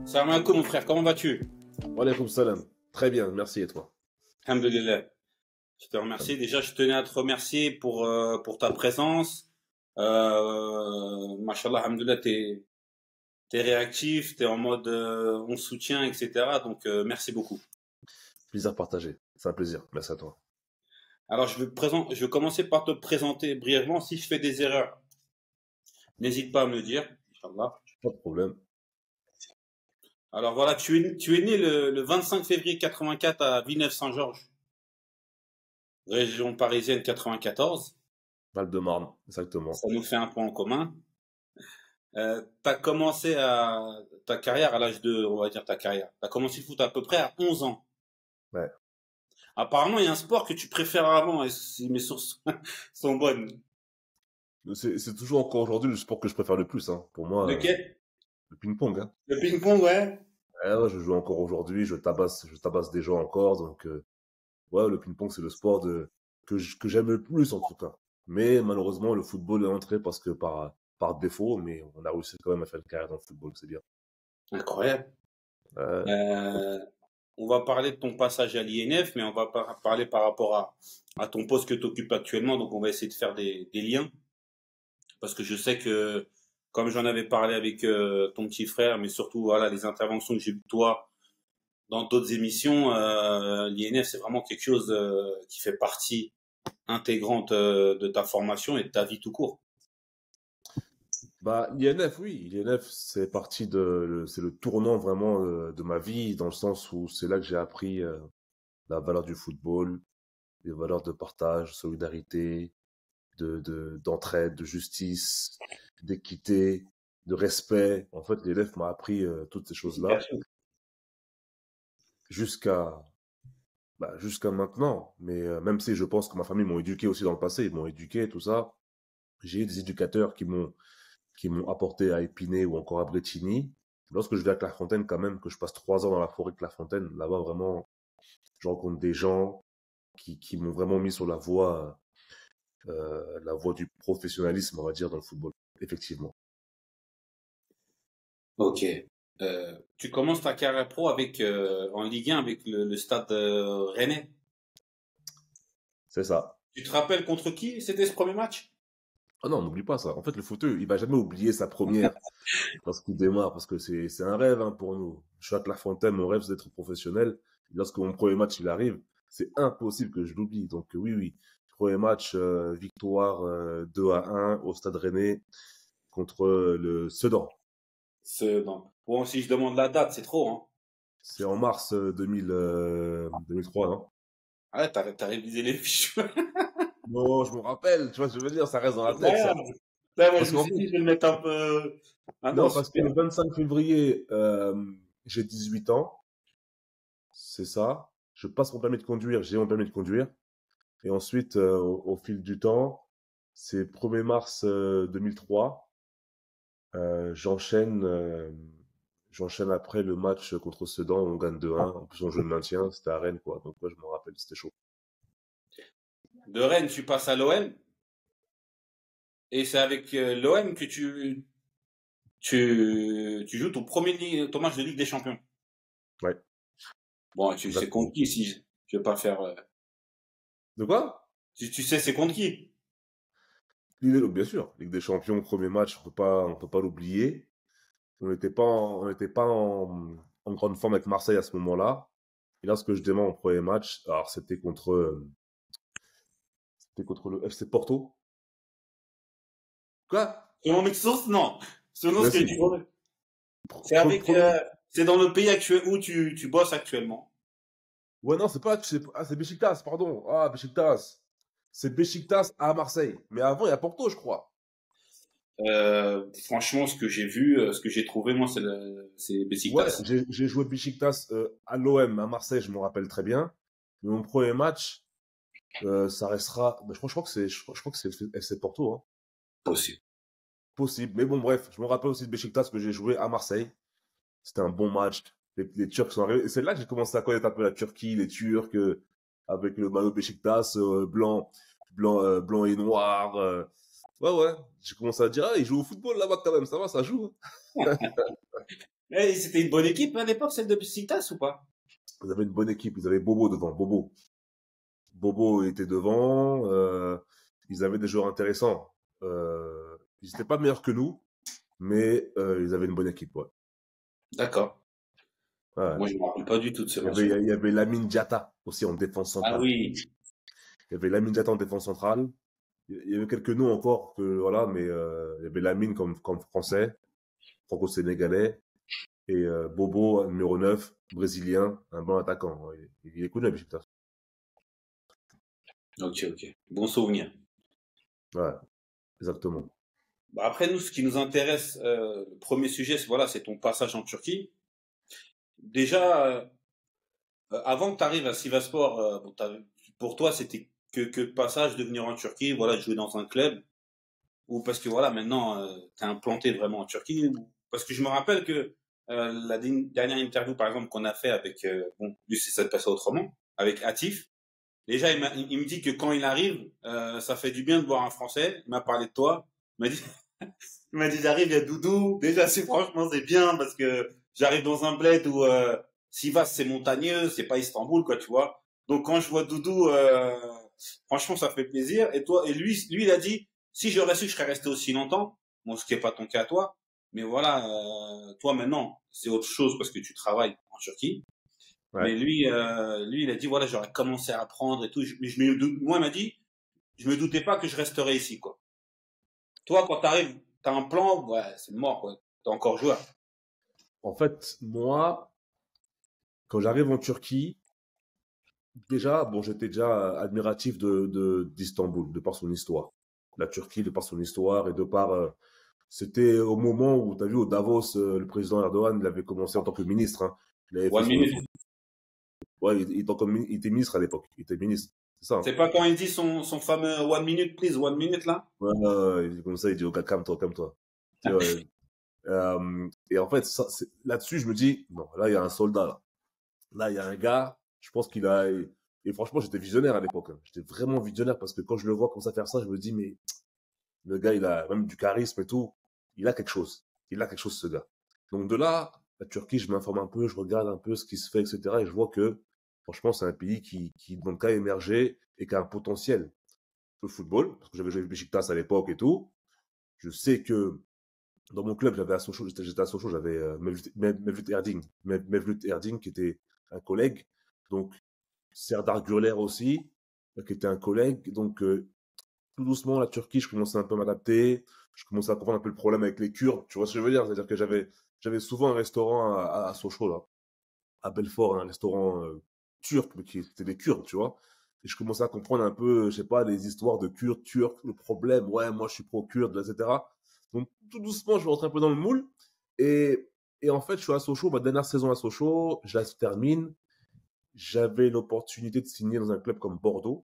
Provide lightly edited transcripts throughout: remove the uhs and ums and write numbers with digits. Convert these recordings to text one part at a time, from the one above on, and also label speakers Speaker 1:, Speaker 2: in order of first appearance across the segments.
Speaker 1: Salam alaikum mon frère, comment vas-tu?
Speaker 2: Wa alaykoum salam. Très bien, merci et toi?
Speaker 1: Alhamdulillah. Je te remercie. Déjà, je tenais à te remercier pour ta présence. Mashallah, alhamdulillah, t'es réactif, t'es en mode on soutient, etc. Donc, merci beaucoup.
Speaker 2: Plaisir partagé. C'est un plaisir. Merci à toi.
Speaker 1: Alors, je vais commencer par te présenter brièvement. Si je fais des erreurs, n'hésite pas à me le dire. Inch'Allah.
Speaker 2: Pas de problème.
Speaker 1: Alors voilà, tu es né le 25 février 84 à Villeneuve-Saint-Georges, région parisienne 94.
Speaker 2: Val-de-Marne, exactement.
Speaker 1: Ça nous fait un point en commun. T'as commencé ta carrière à l'âge de, on va dire ta carrière. T'as commencé le foot à peu près à 11 ans.
Speaker 2: Ouais.
Speaker 1: Apparemment, il y a un sport que tu préfères avant, et si mes sources sont bonnes.
Speaker 2: C'est toujours encore aujourd'hui le sport que je préfère le plus, hein. Pour moi,
Speaker 1: Lequel?
Speaker 2: le ping-pong, hein.
Speaker 1: Le ping-pong, ouais.
Speaker 2: Ouais, je joue encore aujourd'hui, je tabasse des gens encore, donc ouais, le ping-pong c'est le sport que j'aime le plus en tout cas. Mais malheureusement, le football est entré parce que par défaut, mais on a réussi quand même à faire une carrière dans le football, c'est bien.
Speaker 1: Incroyable.
Speaker 2: Euh,
Speaker 1: Euh, on va parler de ton passage à l'INF, mais on va parler par rapport à ton poste que tu occupes actuellement. Donc, on va essayer de faire des liens. Parce que je sais que, comme j'en avais parlé avec ton petit frère, mais surtout, voilà, les interventions que j'ai eues de toi dans d'autres émissions, l'INF, c'est vraiment quelque chose qui fait partie intégrante de ta formation et de ta vie tout court.
Speaker 2: Bah, l'INF, oui, l'INF, c'est le tournant vraiment de ma vie, dans le sens où c'est là que j'ai appris la valeur du football, les valeurs de partage, solidarité, d'entraide, de justice, d'équité, de respect. En fait, l'INF m'a appris toutes ces choses-là jusqu'à jusqu'à maintenant. Mais même si je pense que ma famille m'ont éduqué aussi dans le passé, ils m'ont éduqué, tout ça, j'ai eu des éducateurs qui m'ont apporté à Épinay ou encore à Brétigny. Lorsque je vais à Clairefontaine, quand même, que je passe 3 ans dans la forêt de Clairefontaine, là-bas, vraiment, je rencontre des gens qui m'ont vraiment mis sur la voie du professionnalisme, on va dire, dans le football, effectivement.
Speaker 1: Ok. Tu commences ta carrière pro en Ligue 1 avec le stade rennais.
Speaker 2: C'est ça.
Speaker 1: Tu te rappelles contre qui c'était ce premier match?
Speaker 2: Ah non, n'oublie pas ça. En fait, le footeux, il va jamais oublier sa première lorsqu'il démarre, parce que c'est un rêve hein, pour nous. Je suis à Clairefontaine, mon rêve, c'est d'être professionnel. Lorsque mon premier match, il arrive, c'est impossible que je l'oublie. Donc oui, oui. Premier match, victoire 2-1 au Stade Rennais contre le Sedan.
Speaker 1: Non. Bon, si je demande la date, c'est trop, hein.
Speaker 2: C'est en mars 2003, non?
Speaker 1: Ah ouais, t'as révisé les fiches.
Speaker 2: Non, je me rappelle, tu vois ce que je veux dire, ça reste dans la tête, ça.
Speaker 1: Incroyable. Là, moi, je
Speaker 2: Parce
Speaker 1: me
Speaker 2: qu'en
Speaker 1: suis
Speaker 2: fait,
Speaker 1: dit, je vais le mettre un peu. Ah non,
Speaker 2: non, parce que
Speaker 1: super.
Speaker 2: le 25 février, j'ai 18 ans, c'est ça. Je passe mon permis de conduire, j'ai mon permis de conduire. Et ensuite, au fil du temps, c'est 1er mars 2003, j'enchaîne après le match contre Sedan, on gagne 2-1. En plus, on joue le maintien, c'était à Rennes, quoi. Donc, ouais, je me rappelle, c'était chaud.
Speaker 1: De Rennes, tu passes à l'OM. Et c'est avec l'OM que tu joues ton match de Ligue des Champions.
Speaker 2: Ouais,
Speaker 1: Bon, tu sais contre
Speaker 2: exactement.
Speaker 1: qui si je vais pas faire.
Speaker 2: De quoi?
Speaker 1: Tu sais c'est contre qui?
Speaker 2: Bien sûr, Ligue des Champions, premier match, on peut pas l'oublier. On n'était pas en grande forme avec Marseille à ce moment-là. Et lorsque je démarre mon premier match, alors c'était contre le FC Porto. Quoi?
Speaker 1: Selon mes sources, non. Selon ce
Speaker 2: Mais
Speaker 1: que
Speaker 2: si,
Speaker 1: tu vois. C'est avec.
Speaker 2: premier.
Speaker 1: C'est dans le pays actuel où tu bosses actuellement.
Speaker 2: Ouais, non, c'est Beşiktaş, pardon. Ah, Beşiktaş. C'est Beşiktaş à Marseille. Mais avant, il y a Porto, je crois.
Speaker 1: Franchement, ce que j'ai vu, ce que j'ai trouvé, moi, c'est
Speaker 2: Ouais,
Speaker 1: Besiktas.
Speaker 2: j'ai joué Beşiktaş à l'OM, à Marseille, je me rappelle très bien. Mais mon premier match, ça restera. Bah, je crois que c'est le FC Porto, hein.
Speaker 1: Possible.
Speaker 2: Possible. Mais bon, bref, je me rappelle aussi de Beşiktaş que j'ai joué à Marseille. C'était un bon match. Les Turcs sont arrivés. Et c'est là que j'ai commencé à connaître un peu la Turquie, les Turcs, avec le maillot Beşiktaş, blanc et noir. Ouais, ouais. J'ai commencé à dire, ah, ils jouent au football là-bas quand même, ça va, ça joue, hein.
Speaker 1: Mais c'était une bonne équipe à l'époque, celle de Besiktas ou pas?
Speaker 2: Ils avaient une bonne équipe. Ils avaient Bobo devant. Bobo était devant. Ils avaient des joueurs intéressants. Ils n'étaient pas meilleurs que nous, mais ils avaient une bonne équipe. Ouais.
Speaker 1: D'accord.
Speaker 2: Ouais.
Speaker 1: Moi, je me rappelle pas du tout de ce
Speaker 2: Il y avait,
Speaker 1: match-là.
Speaker 2: il y avait Lamine Diatta aussi en défense
Speaker 1: Ah
Speaker 2: centrale.
Speaker 1: oui.
Speaker 2: Il y avait Lamine Diatta en défense centrale. Il y avait quelques noms encore que voilà, mais il y avait Lamine comme français, franco-sénégalais, et Bobo numéro 9, brésilien, un bon attaquant. Il est connu, putain.
Speaker 1: Ok, ok. Bon souvenir.
Speaker 2: Ouais, exactement.
Speaker 1: Bah, après, nous, ce qui nous intéresse, le premier sujet, voilà, c'est ton passage en Turquie. Déjà, avant que tu arrives à Sivasspor, bon, pour toi, c'était que le passage de venir en Turquie, voilà, de jouer dans un club, ou parce que voilà, maintenant, t'es implanté vraiment en Turquie, parce que je me rappelle que la dernière interview, par exemple, qu'on a fait avec, bon, lui, c'est ça de passer autrement, avec Atif. Déjà, il me dit que quand il arrive, ça fait du bien de voir un Français. Il m'a parlé de toi. Il m'a dit, il m'a dit, j'arrive, il y a Doudou. Déjà, franchement, c'est bien parce que j'arrive dans un bled où Sivas, c'est montagneux, c'est pas Istanbul, quoi, tu vois. Donc, quand je vois Doudou, franchement, ça fait plaisir. Et toi, et lui, il a dit, si j'aurais su, je serais resté aussi longtemps. Bon, ce qui est pas ton cas, toi. Mais voilà, toi, maintenant, c'est autre chose parce que tu travailles en Turquie.
Speaker 2: Ouais.
Speaker 1: Mais lui, il a dit, voilà, j'aurais commencé à apprendre et tout. Moi, il m'a dit, je me doutais pas que je resterais ici, quoi. Toi, quand t'arrives, t'as un plan, ouais, c'est mort, quoi. T'es encore joueur.
Speaker 2: En fait, moi, quand j'arrive en Turquie, déjà, bon, j'étais déjà admiratif d'Istanbul, de par son histoire. La Turquie, de par son histoire et de par. C'était au moment où, tu as vu, au Davos, le président Erdogan, il avait commencé en tant que ministre. Hein. Il avait fait
Speaker 1: One
Speaker 2: son.
Speaker 1: minute.
Speaker 2: Ouais, il était ministre à l'époque. Il était ministre. C'est ça. Hein.
Speaker 1: C'est pas quand il dit son fameux one minute, please, one minute, là?
Speaker 2: Ouais, comme ça, il dit, oh, calme-toi, calme-toi. Tu vois, et en fait, là-dessus, je me dis, non, là, il y a un soldat, là. Là, il y a un gars, je pense qu'il a. Et franchement, j'étais visionnaire à l'époque. Hein. J'étais vraiment visionnaire parce que quand je le vois comme ça faire ça, je me dis, mais le gars, il a même du charisme et tout. Il a quelque chose. Il a quelque chose, ce gars. Donc de là, la Turquie, je m'informe un peu, je regarde un peu ce qui se fait, etc. Et je vois que, franchement, c'est un pays qui donc, a émergé et qui a un potentiel. Le football, parce que j'avais joué avec Beşiktaş à l'époque et tout. Je sais que dans mon club, j'étais à Sochaux, j'avais Mevlut Erding, qui était un collègue. Donc, Serdar Gürler aussi, qui était un collègue. Donc, tout doucement, la Turquie, je commençais un peu à m'adapter. Je commençais à comprendre un peu le problème avec les Kurdes. Tu vois ce que je veux dire? C'est-à-dire que j'avais souvent un restaurant à Sochaux, là, à Belfort, un restaurant turc, mais qui était des Kurdes, tu vois. Et je commençais à comprendre un peu, je sais pas, les histoires de Kurdes, Turcs, le problème. Ouais, moi, je suis pro-Kurde, etc. Donc, tout doucement, je vais rentrer un peu dans le moule. Et, et en fait, je suis à Sochaux, ma dernière saison à Sochaux, je la termine. J'avais l'opportunité de signer dans un club comme Bordeaux.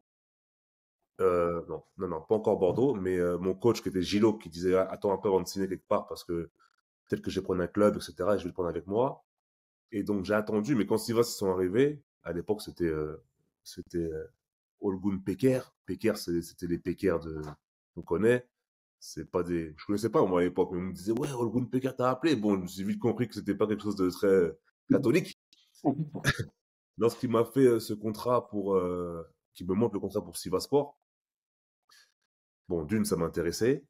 Speaker 2: Non, non, non, pas encore Bordeaux, mais mon coach qui était Gilo, qui disait ah, attends un peu avant de signer quelque part parce que peut-être que je vais prendre un club, etc. Et je vais le prendre avec moi. Et donc j'ai attendu, mais quand Sivas sont arrivés, à l'époque c'était Olgun Peker. Peker, c'était les Peker de qu'on connaît. C'est pas des, je connaissais pas moi à l'époque, mais on me disait ouais Olgun Peker t'a appelé. Bon, j'ai vite compris que c'était pas quelque chose de très catholique. Lorsqu'il m'a fait ce contrat qui me montre le contrat pour Sivaspor, bon d'une ça m'intéressait.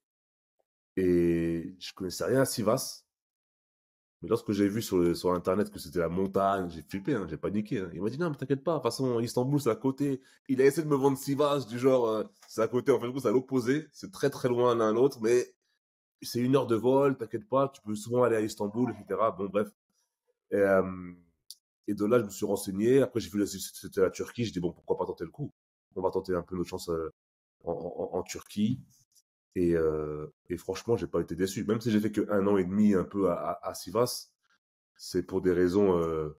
Speaker 2: Et je connaissais rien à Sivas. Mais lorsque j'ai vu sur Internet que c'était la montagne, j'ai flippé, hein, j'ai paniqué. Hein. Il m'a dit non, mais t'inquiète pas, de toute façon, Istanbul, c'est à côté. Il a essayé de me vendre Sivas, du genre, c'est à côté, en fait, c'est à l'opposé. C'est très très loin l'un l'autre, mais c'est 1 heure de vol, t'inquiète pas, tu peux souvent aller à Istanbul, etc. Bon, bref. Et, et de là, je me suis renseigné. Après, j'ai vu que c'était la Turquie. Je dis bon, pourquoi pas tenter le coup? On va tenter un peu notre chance en Turquie. Et franchement, j'ai pas été déçu. Même si j'ai fait que 1 an et demi un peu à Sivas, c'est pour des raisons,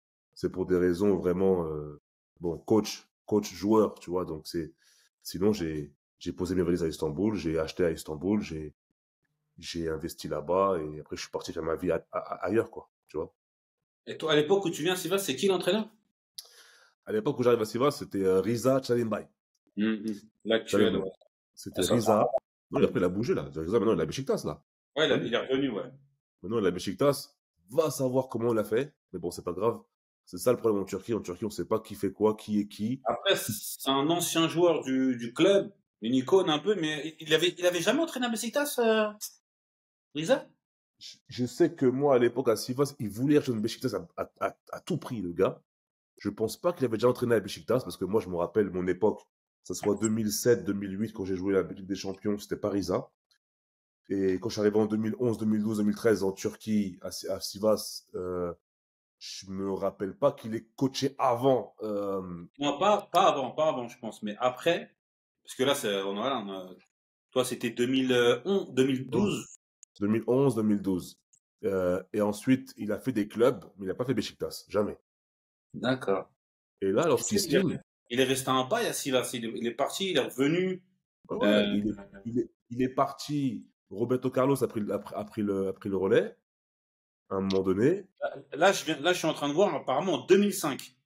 Speaker 2: vraiment, bon, coach, joueur, tu vois. Donc sinon j'ai posé mes valises à Istanbul, j'ai acheté à Istanbul, j'ai investi là-bas et après je suis parti faire ma vie ailleurs, quoi, tu vois.
Speaker 1: Et toi, à l'époque où tu viens, Sivas, c'est qui l'entraîneur?
Speaker 2: À l'époque où j'arrive à Sivas, c'était Riza Chalinbay.
Speaker 1: L'actuel,
Speaker 2: Chalinbay.
Speaker 1: ouais. Ah,
Speaker 2: C'était
Speaker 1: ça,
Speaker 2: Riza. Non, après il a bougé là. Riza maintenant il a Beşiktaş là.
Speaker 1: ouais,
Speaker 2: T'as vu?
Speaker 1: il est revenu, ouais.
Speaker 2: Maintenant il a Beşiktaş. Va savoir comment il a fait. Mais bon, c'est pas grave. C'est ça le problème en Turquie. En Turquie, on sait pas qui fait quoi, qui est qui.
Speaker 1: Après, c'est un ancien joueur du club, une icône un peu, mais il avait jamais entraîné à Besiktas, Riza?
Speaker 2: Je sais que moi, à l'époque, à Sivas, il voulait rejoindre Beşiktaş à tout prix, le gars. Je pense pas qu'il avait déjà entraîné à Beşiktaş, parce que moi, je me rappelle mon époque, que ce soit 2007, 2008, quand j'ai joué la Ligue des Champions, c'était Paris-A. Et quand je suis arrivé en 2011, 2012, 2013 en Turquie, à Sivas, je me rappelle pas qu'il ait coaché avant.
Speaker 1: Non, pas avant, je pense, mais après, parce que là, toi, c'était 2011, 2012.
Speaker 2: 2011, 2012. Et ensuite, il a fait des clubs, mais il n'a pas fait Beşiktaş, jamais.
Speaker 1: D'accord.
Speaker 2: Et là,
Speaker 1: Tu sais,
Speaker 2: lorsqu'il signe,
Speaker 1: il est resté un bail à Sivas. Il est parti, il est revenu.
Speaker 2: ouais,
Speaker 1: Euh,
Speaker 2: il est parti. Roberto Carlos a pris le relais à un moment donné.
Speaker 1: là, je suis en train de voir, apparemment, en 2005.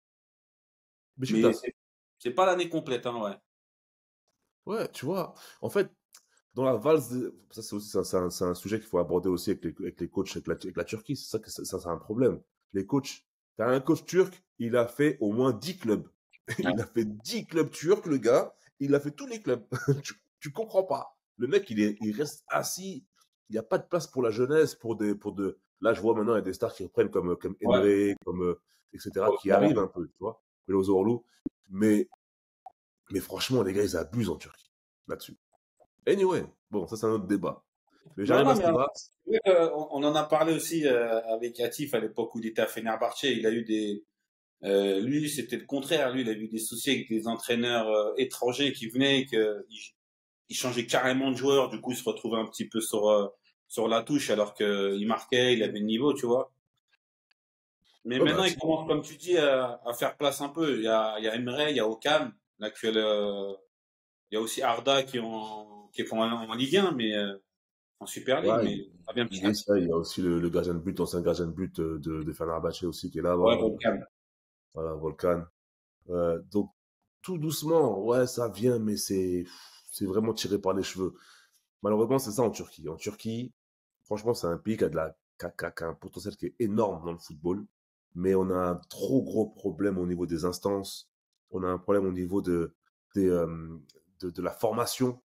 Speaker 1: Mais
Speaker 2: Beşiktaş.
Speaker 1: c'est pas l'année complète, hein, ouais.
Speaker 2: Ouais, tu vois. En fait, dans la valse, ça c'est aussi c'est un sujet qu'il faut aborder aussi avec les coachs, avec la Turquie. C'est ça que ça c'est un problème. Les coachs, t'as un coach turc, il a fait au moins 10 clubs.
Speaker 1: Ouais.
Speaker 2: Il a fait 10 clubs turcs, le gars. Il a fait tous les clubs. Tu comprends pas. Le mec, il reste assis. Il n'y a pas de place pour la jeunesse, là, je vois maintenant, il y a des stars qui reprennent comme
Speaker 1: Ouais.
Speaker 2: Emre, etc., qui arrivent un peu, tu vois. Belozorlu. Mais, mais franchement, les gars, ils abusent en Turquie, là-dessus. Anyway, bon, ça c'est un autre débat. Mais
Speaker 1: Non,
Speaker 2: j'arrive
Speaker 1: non,
Speaker 2: à
Speaker 1: mais
Speaker 2: Sivas.
Speaker 1: ouais, on en a parlé aussi avec Atif à l'époque où il était à Fenerbahçe. Il a eu lui, c'était le contraire. Lui, il a eu des soucis avec des entraîneurs étrangers qui venaient, il changeait carrément de joueur. Du coup, il se retrouvait un petit peu sur la touche alors qu'il marquait, il avait le niveau, tu vois. Mais
Speaker 2: Ouais, bah,
Speaker 1: maintenant, il commence, comme tu dis, à faire place un peu. Il y a Emre, il y a Okan, l'actuel. Il y a aussi Arda qui est en Ligue 1, mais en Super League,
Speaker 2: ouais,
Speaker 1: mais pas bien
Speaker 2: il
Speaker 1: petit.
Speaker 2: essaie. Il y a aussi le gardien de but, l'ancien gardien de but de Fenerbahçe aussi qui est
Speaker 1: Ouais,
Speaker 2: là-bas.
Speaker 1: Okan.
Speaker 2: Voilà, Volkan. Donc, tout doucement, ouais, ça vient, mais c'est vraiment tiré par les cheveux. Malheureusement, c'est ça en Turquie. En Turquie, franchement, c'est un pays qui a un potentiel qui est énorme dans le football, mais on a un trop gros problème au niveau des instances. On a un problème au niveau des, de la formation.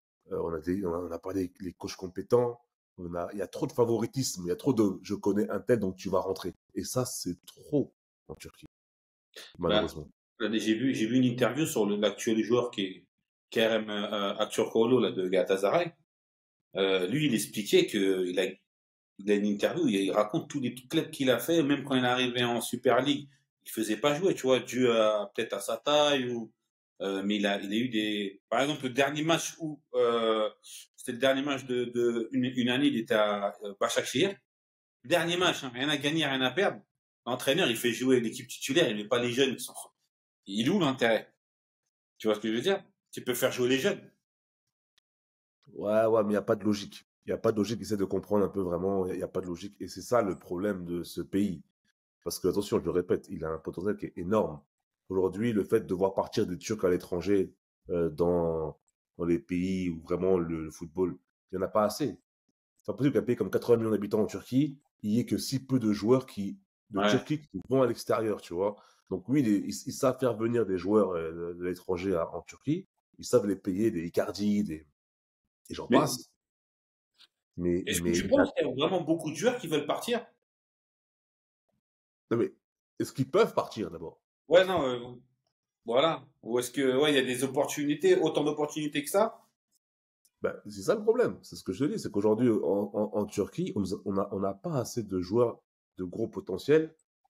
Speaker 2: On a pas les coachs compétents. Il y a trop de favoritisme. Il y a trop de, je connais un tel, donc tu vas rentrer. Et ça, c'est trop en Turquie,
Speaker 1: Bah,
Speaker 2: malheureusement.
Speaker 1: j'ai vu une interview sur l'actuel joueur qui est Kerem Aktürkoğlu là, de Galatasaray. Lui, il expliquait il a une interview, il raconte tous les clubs qu'il a fait, même quand il est arrivé en Super League, il faisait pas jouer, tu vois, dû peut-être à sa taille mais il a eu par exemple, le dernier match c'était le dernier match de une année, il était à Başakşehir. Dernier match, hein, rien à gagner, rien à perdre. L'entraîneur, il fait jouer l'équipe titulaire, il met pas les jeunes il est où l'intérêt? Tu vois ce que je veux dire? Tu peux faire jouer les jeunes.
Speaker 2: Ouais, ouais, mais il n'y a pas de logique. Il n'y a pas de logique. Essaie de comprendre un peu vraiment. Il n'y a pas de logique. Et c'est ça le problème de ce pays. Parce que, attention, je le répète, il a un potentiel qui est énorme. Aujourd'hui, le fait de voir partir des Turcs à l'étranger euh, dans, dans les pays où vraiment le football, il n'y en a pas assez. C'est pas possible qu'un pays comme 80 millions d'habitants en Turquie, il y ait que si peu de joueurs de
Speaker 1: Ouais.
Speaker 2: Turquie qui vont à l'extérieur, tu vois. Donc oui, ils savent faire venir des joueurs de l'étranger en Turquie. Ils savent les payer, des Icardi, et j'en
Speaker 1: Mais
Speaker 2: passe.
Speaker 1: est-ce que
Speaker 2: Mais,
Speaker 1: tu penses qu'il y a vraiment beaucoup de joueurs qui veulent partir?
Speaker 2: non, mais est-ce qu'ils peuvent partir d'abord?
Speaker 1: Ouais, non, voilà. Ou est-ce que, ouais, il y a des opportunités, autant d'opportunités que ça?
Speaker 2: Ben, c'est ça le problème. C'est ce que je te dis. C'est qu'aujourd'hui, en Turquie, on n'a pas assez de joueurs de gros potentiel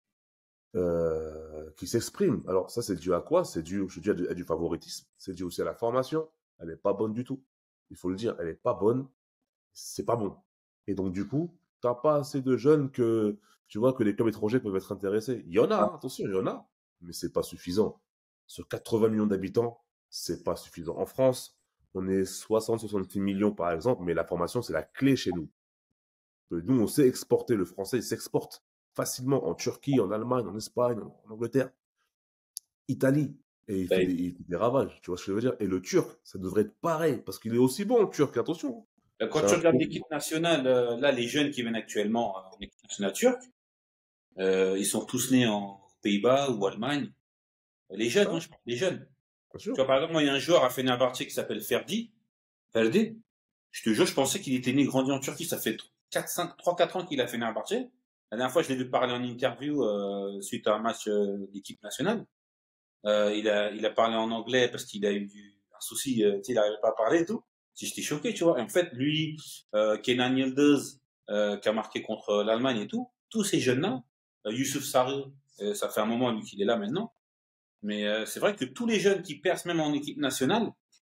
Speaker 2: qui s'expriment. Alors, ça, c'est dû à quoi? C'est dû, je dis, à du favoritisme. C'est dû aussi à la formation. Elle n'est pas bonne du tout. Il faut le dire. Elle n'est pas bonne. C'est pas bon. Et donc, du coup, t'as pas assez de jeunes que tu vois que les clubs étrangers peuvent être intéressés. Il y en a, hein, attention, il y en a, mais c'est pas suffisant. Sur 80 millions d'habitants, c'est pas suffisant. En France, on est 60-66 millions par exemple, mais la formation, c'est la clé chez nous. Nous, on sait exporter. Le français, il s'exporte facilement en Turquie, en Allemagne, en Espagne, en Angleterre, Italie. Et il fait des ravages, tu vois ce que je veux dire? Et le turc, ça devrait être pareil, parce qu'il est aussi bon, le turc, attention.
Speaker 1: Quand
Speaker 2: C'est
Speaker 1: tu
Speaker 2: un
Speaker 1: regardes
Speaker 2: peu.
Speaker 1: l'équipe nationale, là, les jeunes qui viennent actuellement en équipe nationale turque, ils sont tous nés en Pays-Bas ou Allemagne. Les jeunes, hein,
Speaker 2: Ah,
Speaker 1: je parle des jeunes.
Speaker 2: bien
Speaker 1: Tu
Speaker 2: sûr.
Speaker 1: vois, par exemple, moi, il y a un joueur à Fenerbahçe qui s'appelle Ferdi. Je te jure, je pensais qu'il était né, grandi en Turquie. Ça fait 4 ans qu'il a Fenerbahçe. La dernière fois, je l'ai vu parler en interview suite à un match d'équipe nationale. Il a parlé en anglais parce qu'il a eu un souci, tu sais, il n'arrivait pas à parler et tout. Si j'étais choqué, tu vois. Et en fait, lui, Kenan Yıldız, qui a marqué contre l'Allemagne et tout, tous ces jeunes-là, Youssouf Sarri, ça fait un moment lui qu'il est là maintenant. Mais c'est vrai que tous les jeunes qui percent même en équipe nationale,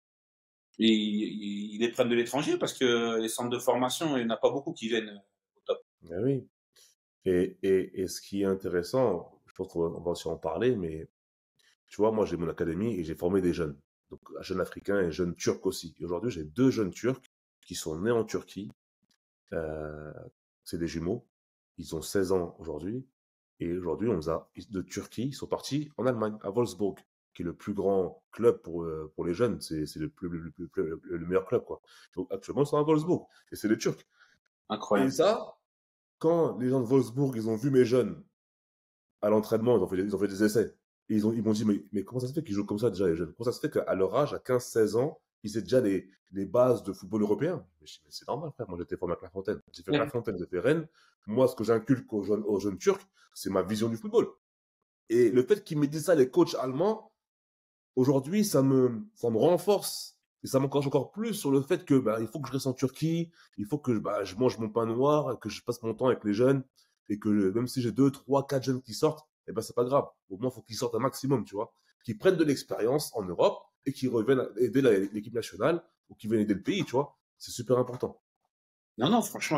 Speaker 1: ils les prennent de l'étranger parce que les centres de formation, il n'y en a pas beaucoup qui viennent au top.
Speaker 2: Ah oui. Et ce qui est intéressant, je pense qu'on va aussi en parler, mais tu vois, moi j'ai mon académie et j'ai formé des jeunes. Donc jeunes africains et jeunes turcs aussi. Et aujourd'hui, j'ai deux jeunes turcs qui sont nés en Turquie. Euh, c'est des jumeaux. Ils ont 16 ans aujourd'hui. Et aujourd'hui, de Turquie, ils sont partis en Allemagne, à Wolfsburg, qui est le plus grand club pour les jeunes. C'est le meilleur club, quoi. Donc actuellement, ils sont à Wolfsburg. Et c'est des Turcs. Et
Speaker 1: Incroyable.
Speaker 2: ça, quand les gens de Wolfsburg, ils ont vu mes jeunes à l'entraînement, ils ont fait des essais. Et ils m'ont dit, mais comment ça se fait qu'ils jouent comme ça déjà, les jeunes? Comment ça se fait qu'à leur âge, à 15-16 ans, ils aient déjà les bases de football européen? Je dis, mais c'est normal, frère. Moi, j'étais formé à Clairefontaine. J'ai fait
Speaker 1: Ouais.
Speaker 2: Clairefontaine, j'ai fait Rennes. Moi, ce que j'inculque aux jeunes Turcs, c'est ma vision du football. Et le fait qu'ils me disent ça, les coachs allemands, aujourd'hui, ça me renforce. Et ça m'encourage encore plus sur le fait que bah, il faut que je reste en Turquie, il faut que bah, je mange mon pain noir, que je passe mon temps avec les jeunes, et que même si j'ai 2, 3, 4 jeunes qui sortent, eh ben c'est pas grave. Au moins, il faut qu'ils sortent un maximum, tu vois. Qu'ils prennent de l'expérience en Europe et qu'ils reviennent aider l'équipe nationale ou qu'ils viennent aider le pays, tu vois. C'est super important.
Speaker 1: Non, non, franchement,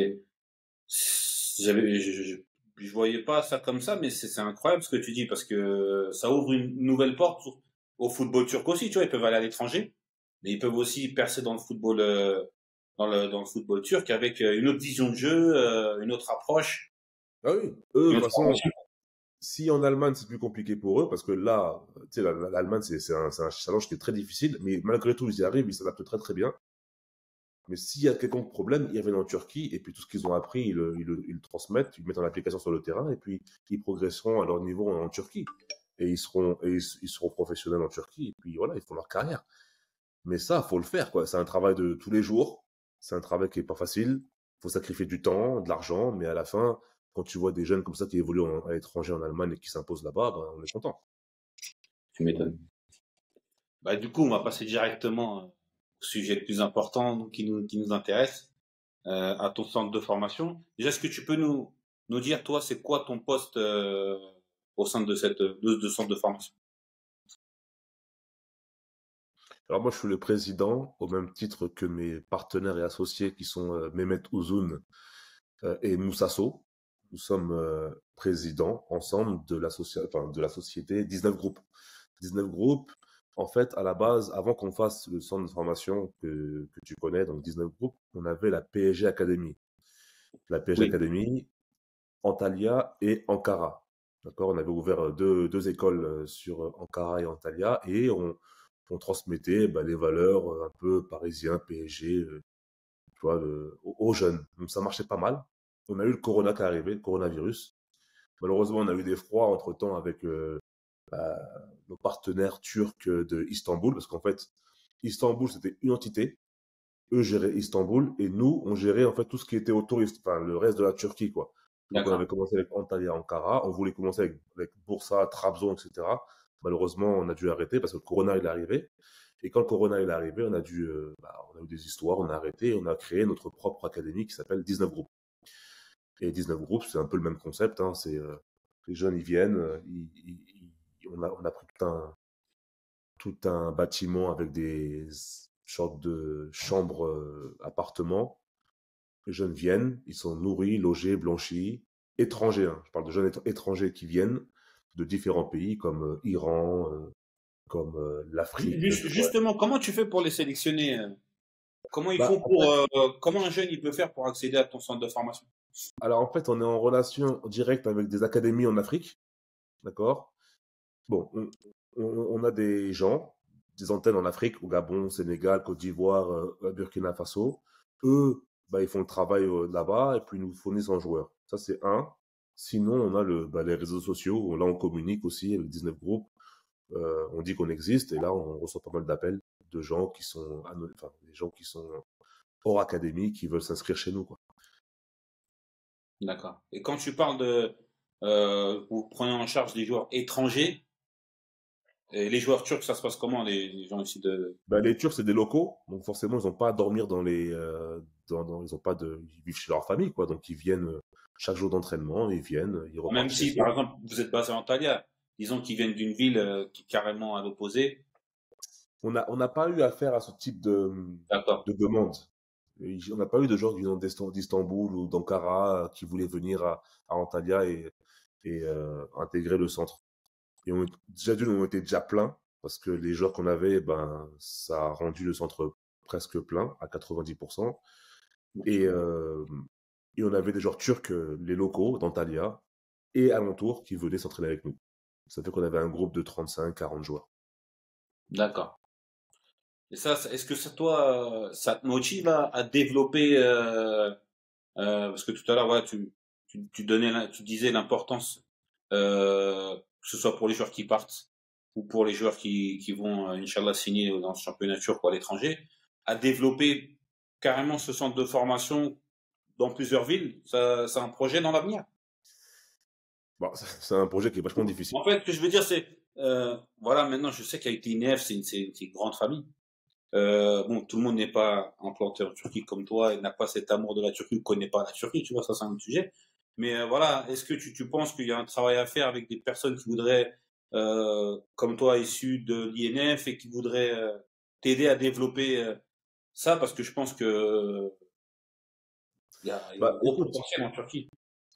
Speaker 1: je voyais pas ça comme ça, mais c'est incroyable ce que tu dis parce que ça ouvre une nouvelle porte au football turc aussi. Tu vois, ils peuvent aller à l'étranger, mais ils peuvent aussi percer dans le football, dans le football turc avec une autre vision de jeu, une autre approche,
Speaker 2: Ah oui. Eux, de
Speaker 1: une
Speaker 2: toute
Speaker 1: autre
Speaker 2: façon,
Speaker 1: formation.
Speaker 2: si en Allemagne c'est plus compliqué pour eux, parce que là, tu sais, l'Allemagne c'est un challenge qui est très difficile, mais malgré tout ils y arrivent, ils s'adaptent très très bien. Mais s'il y a quelconque problème, ils reviennent en Turquie et puis tout ce qu'ils ont appris, ils le transmettent, ils le mettent en application sur le terrain et puis ils progresseront à leur niveau en Turquie. Et ils seront professionnels en Turquie et puis voilà, ils font leur carrière. Mais ça, faut le faire, quoi. C'est un travail de tous les jours. C'est un travail qui est pas facile. Faut sacrifier du temps, de l'argent, mais à la fin, quand tu vois des jeunes comme ça qui évoluent à l'étranger en Allemagne et qui s'imposent là-bas, ben, on est content.
Speaker 1: Tu m'étonnes. Bah, du coup, on va passer directement au sujet le plus important donc, qui nous intéresse, à ton centre de formation. Déjà, est-ce que tu peux nous dire, toi, c'est quoi ton poste au sein de centre de formation?
Speaker 2: Alors moi, je suis le président, au même titre que mes partenaires et associés qui sont Mehmet Uzun et Moussasso. Nous sommes présidents ensemble de la société 19 groupes. 19 groupes, en fait, à la base, avant qu'on fasse le centre de formation que tu connais, donc 19 groupes, on avait la PSG Academy. La PSG
Speaker 1: Oui.
Speaker 2: Academy, Antalya et Ankara. D'accord? On avait ouvert deux écoles sur Ankara et Antalya et on transmettait bah, les valeurs un peu parisiens, PSG, tu vois, aux jeunes. Donc ça marchait pas mal. On a eu le corona qui est arrivé, le coronavirus. Malheureusement, on a eu des froids entre-temps avec bah, nos partenaires turcs de Istanbul, parce qu'en fait, Istanbul, c'était une entité. Eux géraient Istanbul et nous, on gérait en fait tout ce qui était autour, enfin le reste de la Turquie, quoi. Donc on avait
Speaker 1: D'accord.
Speaker 2: commencé avec Antalya, Ankara, on voulait commencer avec Bursa, Trabzon, etc. Malheureusement, on a dû arrêter parce que le corona il est arrivé. Et quand le corona il est arrivé, on a eu des histoires, on a arrêté et on a créé notre propre académie qui s'appelle 19 groupes. Et 19 groupes, c'est un peu le même concept, hein, les jeunes ils viennent, on a pris tout un bâtiment avec des sortes de chambres, appartements. Les jeunes viennent, ils sont nourris, logés, blanchis, étrangers, hein. Je parle de jeunes étrangers qui viennent de différents pays comme Iran, comme l'Afrique. Ouais.
Speaker 1: Justement, comment tu fais pour les sélectionner? Comment ils
Speaker 2: Bah,
Speaker 1: font pour, comment un jeune il peut faire pour accéder à ton centre de formation?
Speaker 2: alors en fait, on est en relation directe avec des académies en Afrique, d'accord? Bon, on a des gens, des antennes en Afrique, au Gabon, Sénégal, Côte d'Ivoire, Burkina Faso. eux, bah, ils font le travail là-bas et puis ils nous fournissent en joueurs. Ça, c'est un. Sinon, on a les réseaux sociaux. Là, on communique aussi avec 19 groupes. On dit qu'on existe et là, on reçoit pas mal d'appels de gens qui sont, enfin, des gens qui sont hors académie, qui veulent s'inscrire chez nous, quoi.
Speaker 1: D'accord. Et quand tu parles de vous prenez en charge des joueurs étrangers, et les joueurs turcs, ça se passe comment, les gens ici de...
Speaker 2: Bah, les Turcs, c'est des locaux, donc forcément, ils n'ont pas à dormir ils ont pas ils vivent chez leur famille, quoi. Donc, ils viennent chaque jour d'entraînement, ils viennent, ils
Speaker 1: Même
Speaker 2: repartent chez
Speaker 1: si,
Speaker 2: eux.
Speaker 1: par exemple, vous êtes basé à Antalya, disons qu'ils viennent d'une ville qui est carrément à l'opposé.
Speaker 2: On n'a pas eu affaire à ce type
Speaker 1: D'accord.
Speaker 2: de demande. On n'a pas eu de gens qui viennent d'Istanbul ou d'Ankara qui voulaient venir à Antalya et intégrer le centre. Et déjà d'une, on était déjà plein parce que les joueurs qu'on avait, ben, ça a rendu le centre presque plein à 90%. Et, euh, et on avait des joueurs turcs, les locaux d'Antalya et alentours qui venaient s'entraîner avec nous. Ça fait qu'on avait un groupe de 35-40 joueurs.
Speaker 1: D'accord. Et ça, est-ce que ça, toi, ça te motive à développer, parce que tout à l'heure, voilà, tu disais l'importance, que ce soit pour les joueurs qui partent ou pour les joueurs qui vont, Inch'Allah, signer dans ce championnat turc ou à l'étranger, à développer carrément ce centre de formation dans plusieurs villes. Ça, c'est un projet dans l'avenir.
Speaker 2: Bon, c'est un projet qui est vachement difficile.
Speaker 1: En fait, ce que je veux dire, c'est, voilà, maintenant, je sais qu'avec l'INEF, c'est une grande famille. Bon, tout le monde n'est pas implanté en Turquie comme toi et n'a pas cet amour de la Turquie ou connaît pas la Turquie, tu vois, ça c'est un autre sujet. Mais voilà, est-ce que tu penses qu'il y a un travail à faire avec des personnes qui voudraient, comme toi, issus de l'INF et qui voudraient t'aider à développer ça, parce que je pense que il y a un
Speaker 2: Bah,
Speaker 1: gros
Speaker 2: écoute,
Speaker 1: potentiel en Turquie.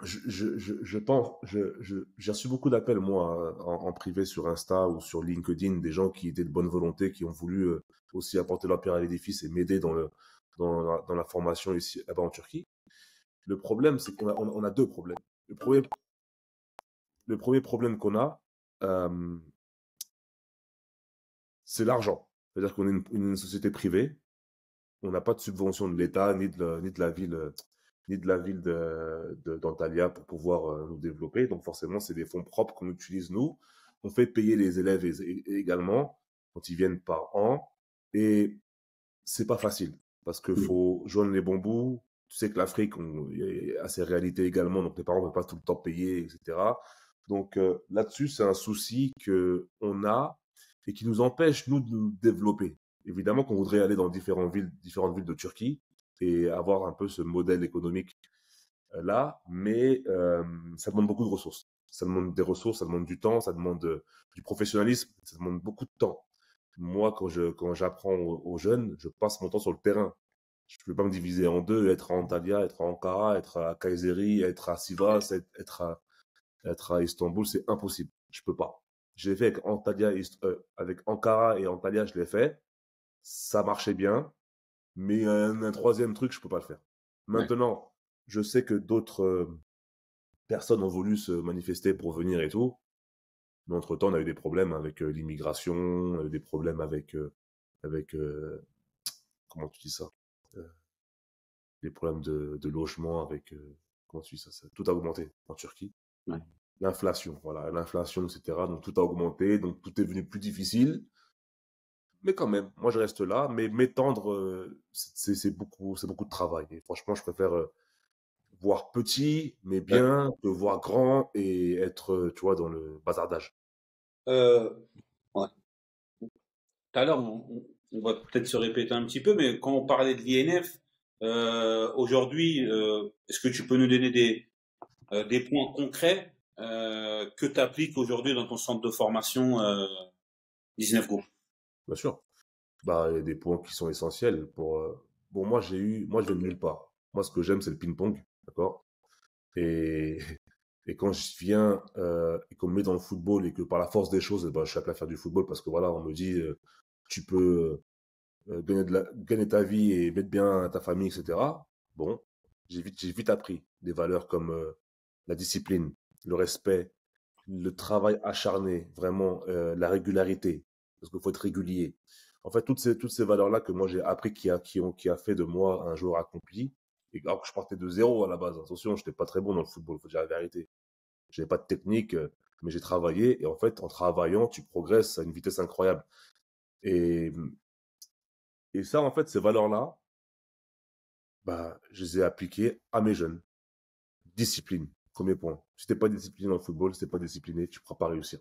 Speaker 2: je pense, j'ai reçu beaucoup d'appels, moi, en privé sur Insta ou sur LinkedIn, des gens qui étaient de bonne volonté, qui ont voulu aussi apporter leur pierre à l'édifice et m'aider dans la formation ici, là-bas en Turquie. Le problème, c'est on a deux problèmes. Le premier problème qu'on a, euh, c'est l'argent. C'est-à-dire qu'on est une société privée, on n'a pas de subvention de l'État ni de la ville, ni de la ville d'Antalya pour pouvoir nous développer. Donc forcément, c'est des fonds propres qu'on utilise nous. On fait payer les élèves également quand ils viennent par an. Et c'est pas facile parce qu'il faut joindre les bons bouts. Tu sais que l'Afrique a ses réalités également, donc les parents ne peuvent pas tout le temps payer, etc. Donc là-dessus, c'est un souci que on a et qui nous empêche, nous, de nous développer. Évidemment qu'on voudrait aller dans différentes villes de Turquie et avoir un peu ce modèle économique là, mais ça demande beaucoup de ressources. Ça demande des ressources, ça demande du temps, ça demande du professionnalisme, ça demande beaucoup de temps. Moi, quand j'apprends aux jeunes, je passe mon temps sur le terrain. Je ne peux pas me diviser en deux, être à Antalya, être à Ankara, être à Kayseri, être à Sivas, être à Istanbul, c'est impossible. Je peux pas. Je l'ai fait avec avec Ankara et Antalya, je l'ai fait. Ça marchait bien, mais un troisième truc, je peux pas le faire.
Speaker 1: Ouais.
Speaker 2: Maintenant, je sais que d'autres personnes ont voulu se manifester pour venir et tout. Mais entre-temps, on a eu des problèmes avec l'immigration, on a eu des problèmes avec comment tu dis ça? Euh, des problèmes de logement avec, comment tu dis ça? Tout a augmenté en Turquie.
Speaker 1: Ouais.
Speaker 2: L'inflation, voilà, l'inflation, etc. Donc tout a augmenté, donc tout est devenu plus difficile. Mais quand même, moi je reste là, mais m'étendre, c'est beaucoup de travail. Et franchement, je préfère voir petit, mais
Speaker 1: D'accord.
Speaker 2: bien, que voir grand et être, tu vois, dans le bazardage.
Speaker 1: Euh, ouais. Tout à l'heure, on va peut-être se répéter un petit peu, mais quand on parlait de l'INF, aujourd'hui, est-ce que tu peux nous donner des points concrets que tu appliques aujourd'hui dans ton centre de formation 19 groupes?
Speaker 2: Bien sûr. Bah, il y a des points qui sont essentiels bon, moi, je viens de nulle part. Moi, ce que j'aime, c'est le ping-pong, d'accord? Et, et quand je viens et qu'on me met dans le football et que par la force des choses, eh ben, je suis appelé à faire du football parce que voilà, on me dit, tu peux gagner ta vie et mettre bien ta famille, etc. Bon, j'ai vite appris des valeurs comme la discipline, le respect, le travail acharné, vraiment la régularité, parce qu'il faut être régulier. En fait, toutes ces valeurs-là que moi j'ai appris qui a fait de moi un joueur accompli. Et alors que je partais de zéro à la base. Attention, je n'étais pas très bon dans le football, faut dire la vérité. Je n'avais pas de technique, mais j'ai travaillé. Et en fait, en travaillant, tu progresses à une vitesse incroyable. Et, et ça, en fait, ces valeurs-là, bah, je les ai appliquées à mes jeunes. Discipline, premier point. Si tu n'es pas discipliné dans le football, si tu n'es pas discipliné, tu ne pourras pas réussir.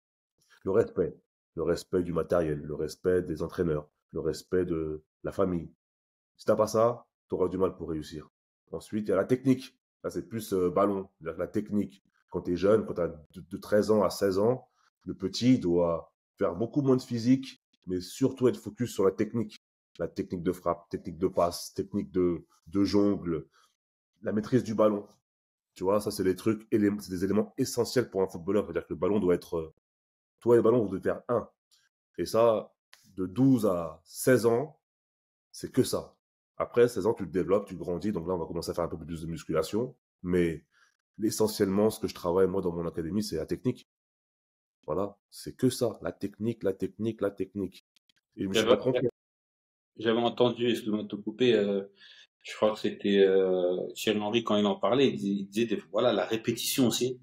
Speaker 2: Le respect. Le respect du matériel, le respect des entraîneurs, le respect de la famille. Si t'as pas ça, tu auras du mal pour réussir. Ensuite, il y a la technique. Là, c'est plus ballon. C'est-à-dire que la technique. Quand tu es jeune, quand tu as de 13 ans à 16 ans, le petit doit faire beaucoup moins de physique, mais surtout être focus sur la technique. La technique de frappe, technique de passe, technique de jongle, la maîtrise du ballon. Tu vois, ça, c'est des trucs, c'est des éléments essentiels pour un footballeur. C'est-à-dire que le ballon doit être, toi et le ballon, vous devez faire un. Et ça, de 12 à 16 ans, c'est que ça. Après, 16 ans, tu te développes, tu grandis. Donc là, on va commencer à faire un peu plus de musculation. Mais essentiellement, ce que je travaille, moi, dans mon académie, c'est la technique. Voilà. C'est que ça. La technique, la technique, la technique. Et je me suis
Speaker 1: J'avais
Speaker 2: pas trompé.
Speaker 1: j'avais entendu, excuse-moi de te couper, je crois que c'était Thierry Henry quand il en parlait, il disait voilà, la répétition aussi.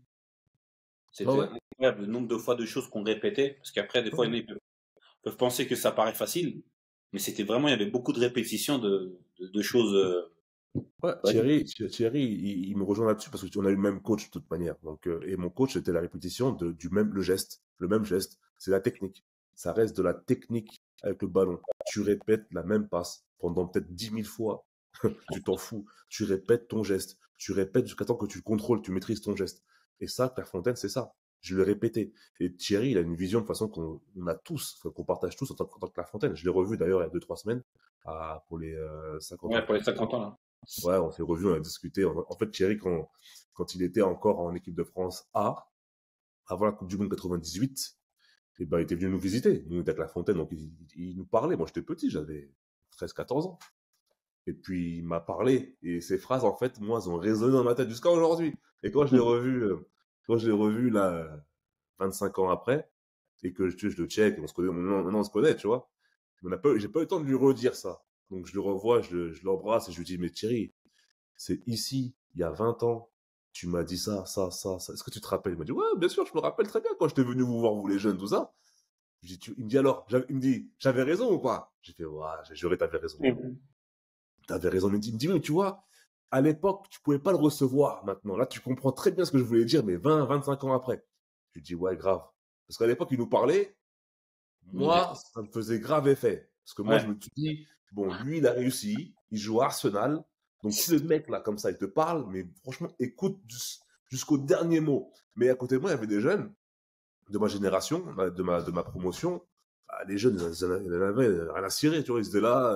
Speaker 2: Ah
Speaker 1: C'était
Speaker 2: ouais.
Speaker 1: incroyable le nombre de fois de choses qu'on répétait, parce qu'après, des fois, il y en a, ils peuvent penser que ça paraît facile, mais c'était vraiment, il y avait beaucoup de répétitions de choses.
Speaker 2: Ouais,
Speaker 1: Basiques.
Speaker 2: Thierry, il me rejoint là-dessus parce qu'on a eu le même coach de toute manière. Donc, et mon coach, c'était la répétition du même, le geste. Le même geste, c'est la technique. Ça reste de la technique avec le ballon. Tu répètes la même passe pendant peut-être 10 000 fois. Tu t'en fous. Tu répètes ton geste. Tu répètes jusqu'à temps que tu le contrôles, tu maîtrises ton geste. Et ça, Clairefontaine, c'est ça. Je l'ai répété. Et Thierry, il a une vision de façon qu'on a tous, enfin, qu'on partage tous en tant que Clairefontaine. Je l'ai revu d'ailleurs il y a 2, 3 semaines pour les 50 ans
Speaker 1: Ouais,
Speaker 2: de
Speaker 1: pour les
Speaker 2: Clairefontaine.
Speaker 1: 50 ans, là.
Speaker 2: Ouais, on s'est revus, on a discuté. En fait, Thierry, quand il était encore en équipe de France A, avant la Coupe du Monde 98, et ben, il était venu nous visiter. Nous, on était à Clairefontaine, donc il nous parlait. Moi, j'étais petit, j'avais 13, 14 ans. Et puis, il m'a parlé. Et ces phrases, en fait, moi, elles ont résonné dans ma tête jusqu'à aujourd'hui. Et quand je l'ai revu, là, 25 ans après, et que je le check, et on se connaît, maintenant, on se connaît, tu vois. J'ai pas eu le temps de lui redire ça. Donc, je le revois, je l'embrasse et je lui dis, mais Thierry, c'est ici, il y a 20 ans, tu m'as dit ça, ça, ça, ça. Est-ce que tu te rappelles? Il m'a dit, ouais, bien sûr, je me rappelle très bien quand j'étais venu vous voir, vous les jeunes, tout ça. Il me dit alors, il me dit, j'avais raison ou pas? J'ai fait, ouais, j'ai juré, t'avais raison.
Speaker 1: Mhm.
Speaker 2: T'avais raison. Il me dit, mais tu vois, à l'époque, tu pouvais pas le recevoir maintenant. Là, tu comprends très bien ce que je voulais dire, mais 20, 25 ans après. Je lui dis, ouais, grave. Parce qu'à l'époque, il nous parlait,
Speaker 1: Mais,
Speaker 2: moi, ça me faisait grave effet. Parce que moi, je
Speaker 1: ouais.
Speaker 2: me suis dit, bon, lui, il a réussi, il joue à Arsenal. Donc, si le mec, là, comme ça, il te parle, mais franchement, écoute jusqu'au dernier mot. Mais à côté de moi, il y avait des jeunes de ma génération, de ma promotion. Ah, les jeunes, ils en avaient rien à cirer, tu vois. Ils étaient là,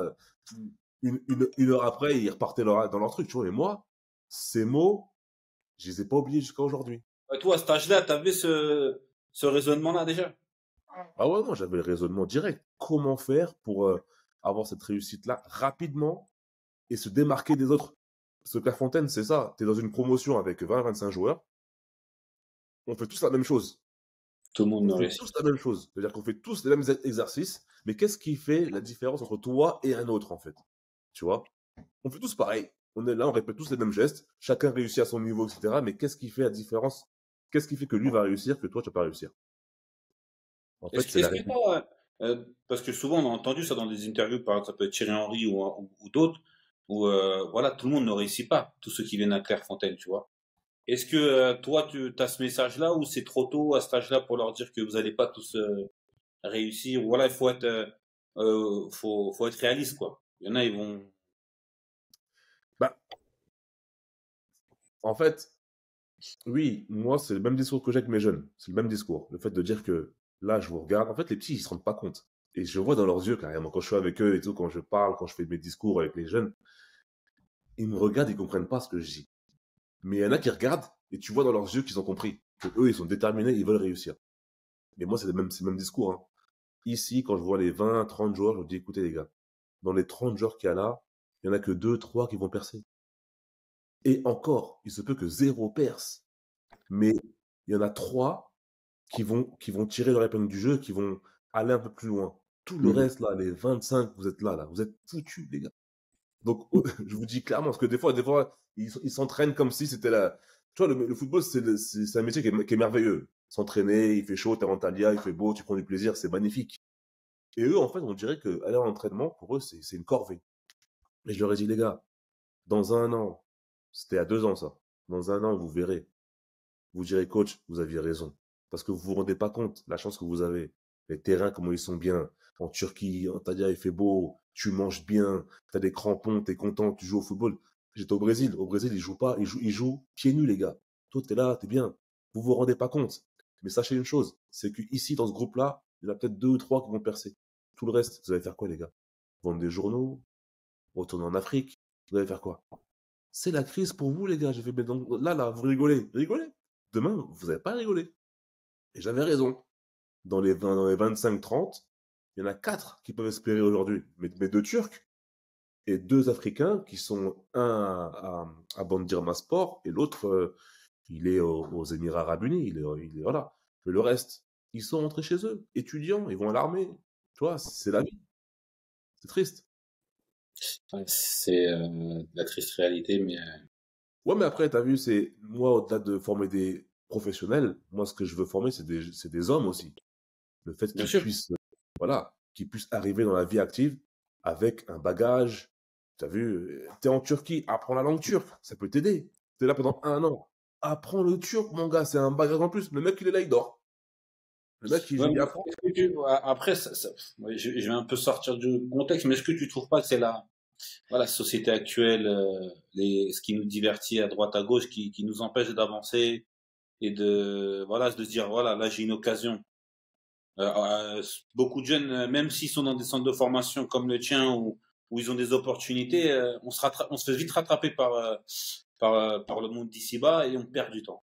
Speaker 2: une heure après, ils repartaient dans leur truc, tu vois. Et moi, ces mots, je les ai pas oubliés jusqu'à aujourd'hui.
Speaker 1: Toi, à cet âge-là, t'avais ce raisonnement-là déjà?
Speaker 2: Ah ouais, moi, j'avais le raisonnement direct. Comment faire pour avoir cette réussite-là rapidement et se démarquer des autres. Parce que Clairefontaine, c'est ça. Tu es dans une promotion avec 20-25 joueurs. On fait tous la même chose.
Speaker 1: Tout le monde
Speaker 2: On
Speaker 1: ne
Speaker 2: fait
Speaker 1: réussit
Speaker 2: tous la même chose. C'est-à-dire qu'on fait tous les mêmes exercices. Mais qu'est-ce qui fait la différence entre toi et un autre, en fait? Tu vois? On fait tous pareil. On est là, on répète tous les mêmes gestes. Chacun réussit à son niveau, etc. Mais qu'est-ce qui fait la différence? Qu'est-ce qui fait que lui va réussir, que toi, tu vas pas réussir? En fait, c'est la
Speaker 1: Est-ce que
Speaker 2: répétition.
Speaker 1: toi, parce que souvent on a entendu ça dans des interviews, par exemple Thierry Henry ou d'autres, où voilà, tout le monde ne réussit pas, tous ceux qui viennent à Clairefontaine, tu vois. Est-ce que toi, tu as ce message-là ou c'est trop tôt à cet âge-là pour leur dire que vous n'allez pas tous réussir? Voilà, il faut être, faut être réaliste, quoi. Il y en a, ils vont.
Speaker 2: Bah, en fait, oui, moi, c'est le même discours que j'ai avec mes jeunes. C'est le même discours. Le fait de dire que là, je vous regarde. En fait, les petits, ils se rendent pas compte. Et je vois dans leurs yeux, carrément, quand je suis avec eux et tout, quand je parle, quand je fais mes discours avec les jeunes, ils me regardent, ils comprennent pas ce que je dis. Mais il y en a qui regardent et tu vois dans leurs yeux qu'ils ont compris. Que eux, ils sont déterminés, ils veulent réussir. Mais moi, c'est le même discours, hein. Ici, quand je vois les 20, 30 joueurs, je me dis, écoutez, les gars, dans les 30 joueurs qu'il y a là, il y en a que 2, 3 qui vont percer. Et encore, il se peut que zéro perce. Mais il y en a 3 qui vont tirer leur épingle du jeu, qui vont aller un peu plus loin. Tout le
Speaker 1: Mhm.
Speaker 2: reste, là, les 25, vous êtes là, vous êtes foutus, les gars. Donc, je vous dis clairement, parce que des fois, ils s'entraînent comme si c'était la. Tu vois, le football, c'est un métier qui est merveilleux. S'entraîner, il fait chaud, t'es en Antalya, il fait beau, tu prends du plaisir, c'est magnifique. Et eux, en fait, on dirait que aller en entraînement, pour eux, c'est une corvée. Et je leur ai dit, les gars, dans un an, c'était à 2 ans ça, dans un an, vous verrez, vous direz, coach, vous aviez raison. Parce que vous vous rendez pas compte, la chance que vous avez. Les terrains, comment ils sont bien. En Turquie, Antalya, il fait beau, tu manges bien, tu as des crampons, tu es content, tu joues au football. J'étais au Brésil. Au Brésil, ils jouent pas, ils jouent pieds nus, les gars. Toi, tu es là, tu es bien. Vous vous rendez pas compte. Mais sachez une chose, c'est qu'ici, dans ce groupe-là, il y en a peut-être 2 ou 3 qui vont percer. Tout le reste, vous allez faire quoi, les gars? Vendre des journaux, retourner en Afrique, vous allez faire quoi? C'est la crise pour vous, les gars. J'ai fait, mais donc, là, vous rigolez. Rigolez. Demain, vous n'allez pas rigoler. Et j'avais raison. Dans les 25-30, il y en a 4 qui peuvent espérer aujourd'hui. Mais 2 Turcs et 2 Africains qui sont un à Bandirma Sport et l'autre, il est aux Émirats Arabes Unis. Voilà. Mais le reste, ils sont rentrés chez eux, étudiants, ils vont à l'armée. Tu vois, c'est la vie. C'est triste.
Speaker 1: Ouais, c'est la triste réalité, mais
Speaker 2: Ouais, mais après, tu as vu, c'est moi, au-delà de former des professionnels, moi, ce que je veux former, c'est des hommes aussi. Le fait
Speaker 1: bien
Speaker 2: qu'ils
Speaker 1: sûr.
Speaker 2: puissent, voilà, qu'ils puissent arriver dans la vie active avec un bagage. Tu as vu, tu es en Turquie, apprends la langue turque, ça peut t'aider. Tu es là pendant un an. Apprends le turc, mon gars, c'est un bagage en plus. Le mec, il est là, il dort. Le mec,
Speaker 1: Ouais,
Speaker 2: il
Speaker 1: mais
Speaker 2: apprend.
Speaker 1: est-ce que après, ouais, je vais un peu sortir du contexte, mais est-ce que tu trouves pas que c'est la société actuelle, ce qui nous divertit à droite à gauche, qui nous empêche d'avancer et voilà, de se dire, voilà, là, j'ai une occasion. Beaucoup de jeunes, même s'ils sont dans des centres de formation comme le tien où ils ont des opportunités, on se fait vite rattraper par le monde d'ici-bas et on perd du temps.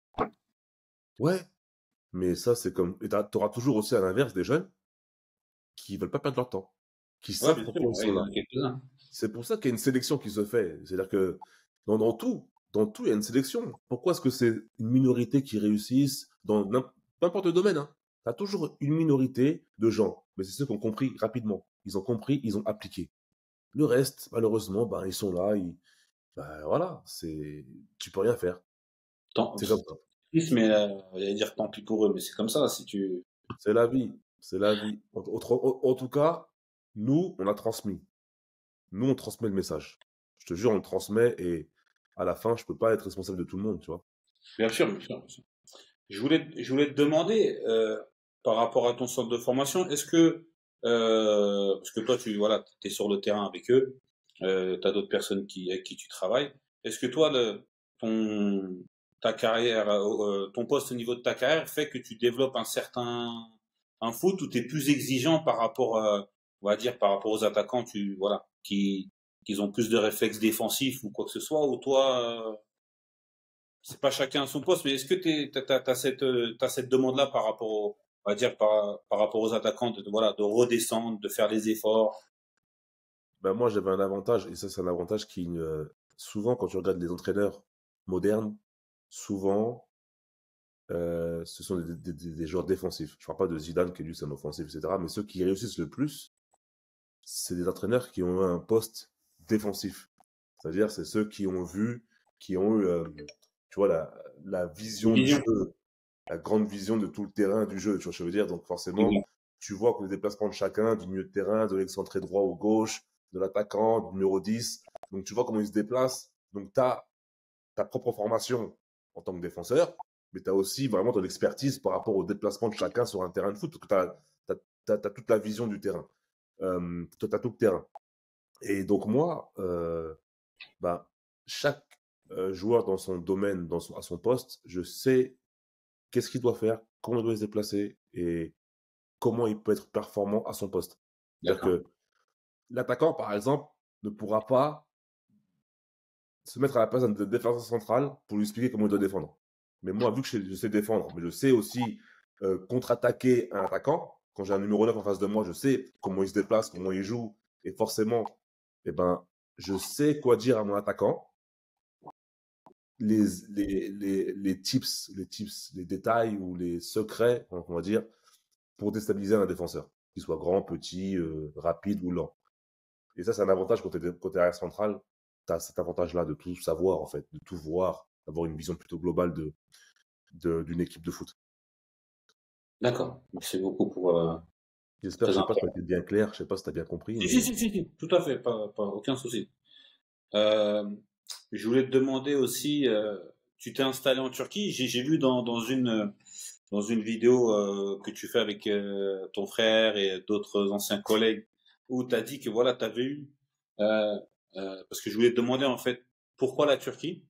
Speaker 2: Ouais, mais ça, c'est comme. Et tu auras toujours aussi à l'inverse des jeunes qui veulent pas perdre leur temps, qui
Speaker 1: Ouais,
Speaker 2: savent
Speaker 1: bien sûr,
Speaker 2: pourquoi ils
Speaker 1: ouais,
Speaker 2: sont
Speaker 1: il y en
Speaker 2: là.
Speaker 1: a quelques-uns.
Speaker 2: C'est pour ça qu'il y a une sélection qui se fait. C'est-à-dire que dans tout, il y a une sélection. Pourquoi est-ce que c'est une minorité qui réussissent dans n'importe le domaine, hein? Tu as toujours une minorité de gens, mais c'est ceux qui ont compris rapidement. Ils ont compris, ils ont appliqué. Le reste, malheureusement, ben, ils sont là, ben, voilà, tu peux rien faire.
Speaker 1: Tant,
Speaker 2: C'est comme ça.
Speaker 1: triste, mais j'allais dire tant pis pour eux, mais c'est comme ça. Si tu,
Speaker 2: C'est la vie. C'est la vie. En tout cas, nous, on a transmis. Nous, on transmet le message. Je te jure, on le transmet et à la fin, je peux pas être responsable de tout le monde, tu vois.
Speaker 1: bien sûr, bien sûr, bien sûr. Je voulais te demander par rapport à ton centre de formation, est-ce que parce que toi voilà, t'es sur le terrain avec eux, t'as d'autres personnes avec qui tu travailles. Est-ce que toi ta carrière, ton poste au niveau de ta carrière fait que tu développes un foot où tu es plus exigeant par rapport, on va dire, par rapport aux attaquants, voilà, qui ont plus de réflexes défensifs ou quoi que ce soit, ou toi, c'est pas chacun à son poste, mais est-ce que t'as cette demande-là par rapport on va dire, par rapport aux attaquants, voilà, de redescendre, de faire les efforts?
Speaker 2: Ben moi, j'avais un avantage, et ça, c'est un avantage souvent, quand tu regardes les entraîneurs modernes, souvent, ce sont des joueurs défensifs. Je parle pas de Zidane, qui lui, c'est un offensif, etc. Mais ceux qui réussissent le plus, c'est des entraîneurs qui ont un poste défensif. C'est-à-dire, c'est ceux qui ont eu, tu vois, la
Speaker 1: Une
Speaker 2: vision du
Speaker 1: vision.
Speaker 2: jeu, la grande vision de tout le terrain du jeu, tu vois ce que je veux dire. Donc forcément,
Speaker 1: Exact.
Speaker 2: tu vois que les déplacements de chacun, du milieu de terrain, de l'excentré droit ou gauche, de l'attaquant, du numéro 10. Donc tu vois comment ils se déplacent. Donc tu as ta propre formation en tant que défenseur, mais tu as aussi vraiment ton expertise par rapport au déplacement de chacun sur un terrain de foot, parce que tu as toute la vision du terrain. Tu as tout le terrain. Et donc moi, ben, chaque joueur dans son domaine, à son poste, je sais qu'est-ce qu'il doit faire, comment il doit se déplacer et comment il peut être performant à son poste. C'est-à-dire
Speaker 1: D'accord.
Speaker 2: que l'attaquant, par exemple, ne pourra pas se mettre à la place d'un défenseur central pour lui expliquer comment il doit défendre. Mais moi, vu que je sais défendre, mais je sais aussi contre-attaquer un attaquant, quand j'ai un numéro 9 en face de moi, je sais comment il se déplace, comment il joue, et forcément, eh ben, je sais quoi dire à mon attaquant, les tips, les détails ou les secrets, on va dire, pour déstabiliser un défenseur. qu'il soit grand, petit, rapide ou lent. Et ça, c'est un avantage quand tu es côté arrière central. Tu as cet avantage-là de tout savoir, en fait, de tout voir, d'avoir une vision plutôt globale d'une équipe de foot.
Speaker 1: D'accord. Merci beaucoup pour
Speaker 2: J'espère, je
Speaker 1: très
Speaker 2: sais pas si tu as
Speaker 1: intéressant.
Speaker 2: été bien clair, je sais pas si tu as bien compris,
Speaker 1: Si,
Speaker 2: mais
Speaker 1: si, si, si, si, tout à fait, aucun souci. Euh, je voulais te demander aussi, tu t'es installé en Turquie. J'ai vu dans une vidéo que tu fais avec ton frère et d'autres anciens collègues où tu as dit que voilà, tu avais eu, euh, parce que je voulais te demander en fait pourquoi la Turquie.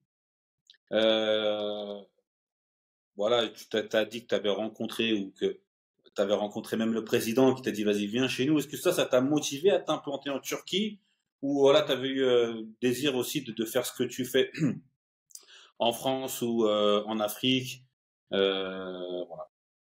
Speaker 1: Euh, voilà, t'as dit que tu avais rencontré ou que tu avais rencontré même le président qui t'a dit vas-y viens chez nous. Est-ce que ça t'a motivé à t'implanter en Turquie ou voilà, tu avais eu désir aussi de faire ce que tu fais en France ou en Afrique voilà.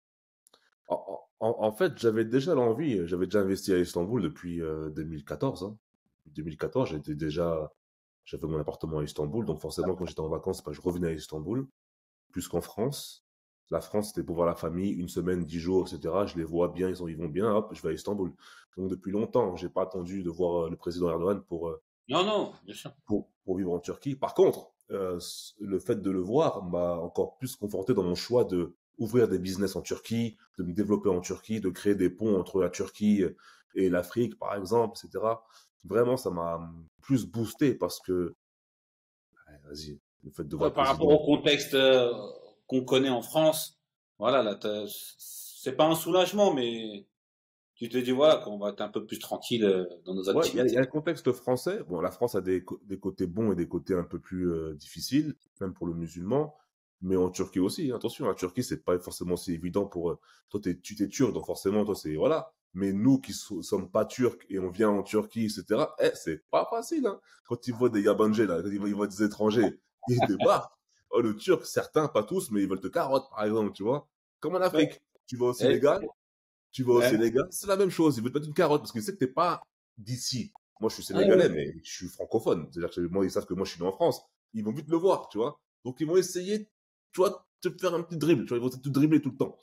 Speaker 2: en fait, j'avais déjà l'envie, j'avais déjà investi à Istanbul depuis 2014. Hein. 2014, j'avais mon appartement à Istanbul, donc forcément, quand j'étais en vacances, bah, je revenais à Istanbul, plus qu'en France. La France, c'était pour voir la famille, une semaine, 10 jours, etc. Je les vois bien, ils vont bien, hop, je vais à Istanbul. Donc depuis longtemps, j'ai pas attendu de voir le président Erdogan
Speaker 1: Non, non, bien sûr.
Speaker 2: pour vivre en Turquie. Par contre, le fait de le voir m'a encore plus conforté dans mon choix de ouvrir des business en Turquie, de me développer en Turquie, de créer des ponts entre la Turquie et l'Afrique, par exemple, etc. Vraiment, ça m'a plus boosté parce que, ouais, vas-y, le fait de voir
Speaker 1: Ouais,
Speaker 2: le
Speaker 1: par rapport
Speaker 2: président.
Speaker 1: au contexte qu'on connaît en France, voilà, là, c'est pas un soulagement, mais tu te dis voilà qu'on va être un peu plus tranquille dans nos
Speaker 2: Ouais, il y
Speaker 1: activités.
Speaker 2: a le contexte français. Bon, la France a des côtés bons et des côtés un peu plus difficiles, même pour le musulman. Mais en Turquie aussi, attention, la Turquie, c'est pas forcément si évident pour. Toi, tu t'es turc, donc forcément, toi, c'est. Voilà. Mais nous qui sommes pas turcs et on vient en Turquie, etc., c'est pas facile, hein. Quand ils voient des Yabancés, là, quand ils voient des étrangers, ils débarquent. Oh, le turc, certains, pas tous, mais ils veulent te carotte, par exemple, tu vois. Comme en
Speaker 1: Ouais.
Speaker 2: Afrique. Tu vas au
Speaker 1: Eh,
Speaker 2: Sénégal, tu vas au
Speaker 1: ouais.
Speaker 2: Sénégal, c'est la même chose. Ils veulent te mettre une carotte parce qu'ils savent que t'es pas d'ici. Moi, je suis
Speaker 1: Ah, ouais.
Speaker 2: sénégalais, mais je suis francophone. C'est-à-dire que moi, ils savent que moi, je suis né en France. Ils vont vite le voir, tu vois. Donc, ils vont essayer, tu vois, de te faire un petit dribble. Tu vois, ils vont te dribbler tout le temps.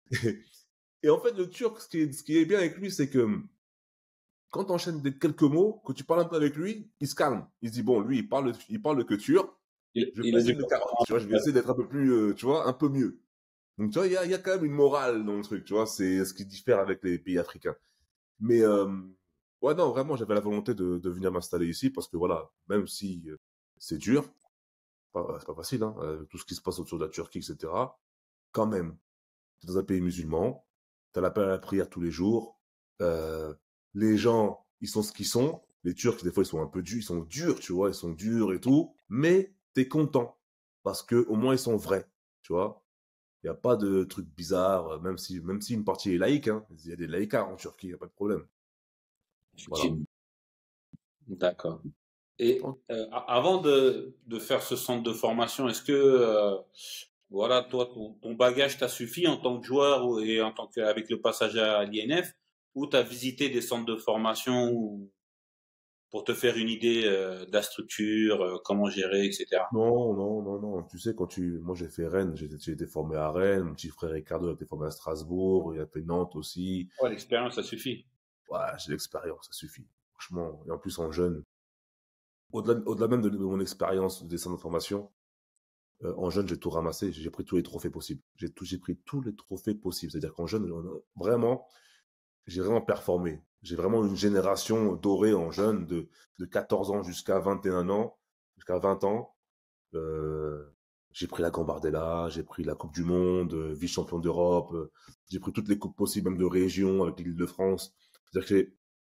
Speaker 2: Et en fait, le turc, ce qui est bien avec lui, c'est que quand tu enchaînes quelques mots, que tu parles un peu avec lui, il se calme. Il se dit, bon, lui, il parle que turc. Je vais
Speaker 1: Il
Speaker 2: pas
Speaker 1: est
Speaker 2: essayer
Speaker 1: du
Speaker 2: de le carotte, tu vois. Je vais essayer d'être un peu plus, tu vois, un peu mieux. Donc, tu vois, il y a quand même une morale dans le truc, tu vois. C'est ce qui diffère avec les pays africains. Mais ouais, non, vraiment, j'avais la volonté de venir m'installer ici parce que voilà, même si c'est dur, c'est pas facile, hein, tout ce qui se passe autour de la Turquie, etc. Quand même, t'es dans un pays musulman, t'as l'appel à la prière tous les jours, euh, les gens, ils sont ce qu'ils sont. Les Turcs, des fois, ils sont un peu durs, ils sont durs, tu vois, ils sont durs et tout, mais t'es content parce que au moins ils sont vrais, tu vois. Il n'y a pas de trucs bizarres, même si une partie est laïque, hein. Il y a des laïcards en Turquie, il n'y a pas de problème. Voilà.
Speaker 1: effectivement. D'accord. Et avant de faire ce centre de formation, est-ce que voilà, toi, ton bagage t'a suffi en tant que joueur et en tant avec le passage à l'INF, ou tu as visité des centres de formation pour te faire une idée de la structure, comment gérer, etc.
Speaker 2: Non, non, non, non. Tu sais, moi j'ai fait Rennes, j'ai été formé à Rennes, mon petit frère Ricardo a été formé à Strasbourg, il a fait Nantes aussi.
Speaker 1: Ouais, l'expérience, ça suffit.
Speaker 2: Ouais, j'ai l'expérience, ça suffit. Franchement, et en plus en jeune. Au-delà même de mon expérience des centres de formation, en jeune, j'ai tout ramassé, j'ai pris tous les trophées possibles. J'ai pris tous les trophées possibles. C'est-à-dire qu'en jeune, vraiment, j'ai vraiment performé. J'ai vraiment une génération dorée en jeune de 14 ans jusqu'à 21 ans, jusqu'à 20 ans. Euh, j'ai pris la Gambardella, j'ai pris la Coupe du Monde, vice-champion d'Europe, j'ai pris toutes les coupes possibles, même de région avec l'Île-de-France. C'est-à-dire que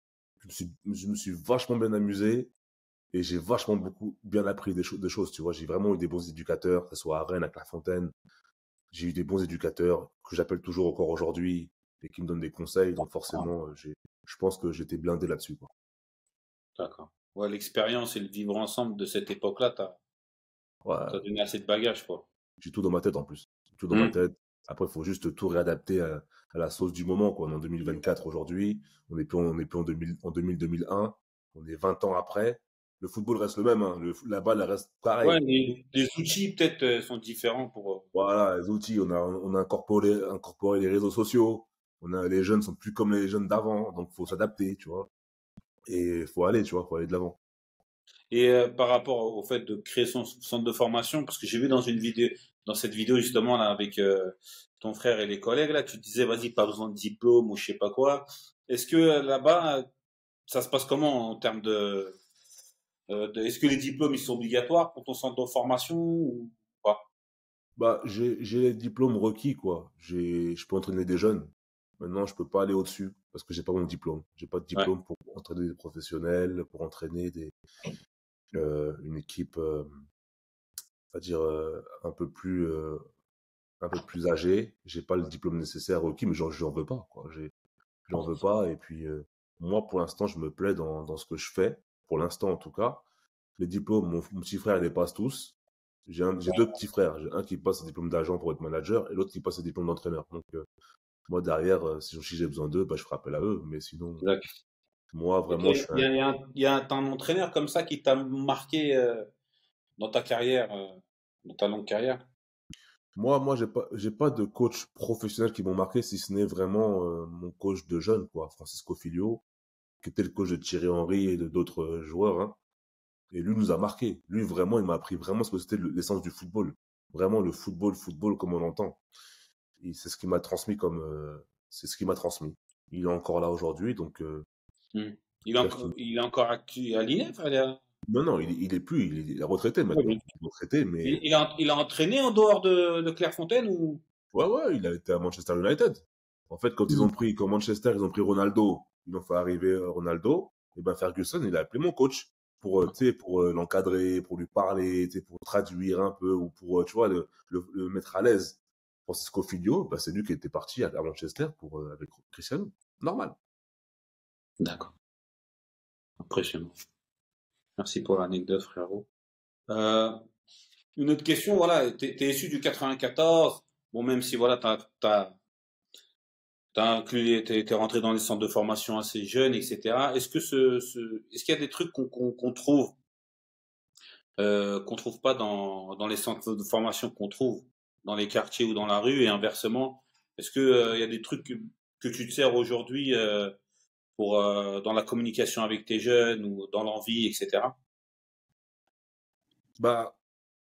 Speaker 2: je me suis vachement bien amusé et j'ai vachement bien appris des choses, tu vois. J'ai vraiment eu des bons éducateurs, que ce soit à Rennes, à Clairefontaine. J'ai eu des bons éducateurs que j'appelle toujours encore aujourd'hui et qui me donnent des conseils. Donc forcément, je pense que j'étais blindé là-dessus, quoi.
Speaker 1: D'accord. Ouais, l'expérience et le vivre ensemble de cette époque-là, t'as
Speaker 2: Ouais,
Speaker 1: donné assez de bagages, quoi.
Speaker 2: j'ai tout dans ma tête en plus. Tout dans ma
Speaker 1: Hmm.
Speaker 2: tête. Après, il faut juste tout réadapter à la sauce du moment, quoi. On est en 2024 aujourd'hui. On est plus en 2000, 2001. On est 20 ans après. Le football reste le même, hein. La balle, elle reste
Speaker 1: Ouais,
Speaker 2: pareille.
Speaker 1: les outils peut-être sont différents pour.
Speaker 2: Voilà, les outils, on a incorporé les réseaux sociaux. Les jeunes sont plus comme les jeunes d'avant, donc faut s'adapter, tu vois. Et faut aller, tu vois, faut aller de l'avant.
Speaker 1: Et par rapport au fait de créer son centre de formation, parce que j'ai vu dans une vidéo, dans cette vidéo justement là avec ton frère et les collègues là, tu te disais vas-y pas besoin de diplôme ou je sais pas quoi. Est-ce que là-bas ça se passe comment en termes est-ce que les diplômes ils sont obligatoires pour ton centre de formation ou pas?
Speaker 2: Bah, j'ai les diplômes requis, quoi. Je peux entraîner des jeunes. Maintenant, je peux pas aller au-dessus parce que j'ai pas mon diplôme. J'ai pas de
Speaker 1: Ouais,
Speaker 2: diplôme pour entraîner des professionnels, pour entraîner une équipe, c'est-à-dire un peu plus âgée. J'ai pas le diplôme nécessaire requis, mais j'en veux pas, quoi. J'en veux pas. Et puis, moi, pour l'instant, je me plais dans ce que je fais. Pour l'instant, en tout cas. Les diplômes, mon petit frère, il les passe tous. J'ai deux petits frères. J'ai un qui passe le diplôme d'agent pour être manager et l'autre qui passe le diplôme d'entraîneur. Donc, moi, derrière, si j'ai besoin d'eux, bah, je ferai appel à eux. Mais sinon,
Speaker 1: d'accord.
Speaker 2: moi,
Speaker 1: Et toi,
Speaker 2: vraiment, je suis
Speaker 1: t'as un entraîneur comme ça qui t'a marqué dans ta carrière, dans ta longue carrière?
Speaker 2: moi, j'ai pas de coach professionnel qui m'ont marqué, si ce n'est vraiment mon coach de jeunes, quoi, Francisco Filio, qui était le coach de Thierry Henry et de d'autres joueurs, hein. Et lui nous a marqué. Lui, vraiment, il m'a appris vraiment ce que c'était l'essence du football. Vraiment, le football comme on l'entend. Et c'est ce qui m'a transmis c'est ce qui m'a transmis. Il est encore là aujourd'hui, donc
Speaker 1: Hmm.
Speaker 2: j'espère qu'il.
Speaker 1: Il est encore actif à l'INEF?
Speaker 2: Non, non, il est plus, il est retraité maintenant. Il est retraité, mais
Speaker 1: Il a entraîné en dehors de Clairefontaine ou?
Speaker 2: ouais, ouais, il a été à Manchester United. En fait, quand Manchester, ils ont pris Ronaldo, ils ont fait arriver Ronaldo, et ben Ferguson, il a appelé mon coach pour, tu sais, pour l'encadrer, pour lui parler, tu sais, pour traduire un peu, ou pour, tu vois, le mettre à l'aise. Francisco Filio, bah, c'est lui qui était parti à Manchester pour, avec Cristiano. Normal.
Speaker 1: D'accord. Impressionnant. Merci pour l'anecdote, frérot. Euh, une autre question, voilà, t'es issu du 94. Bon, même si voilà, t'as inclus, t'es rentré dans les centres de formation assez jeune, etc. Est-ce que est-ce qu'il y a des trucs qu'on trouve pas dans les centres de formation qu'on trouve dans les quartiers ou dans la rue et inversement? Est-ce que il y a des trucs que tu te sers aujourd'hui pour dans la communication avec tes jeunes ou dans l'envie, etc.
Speaker 2: Bah,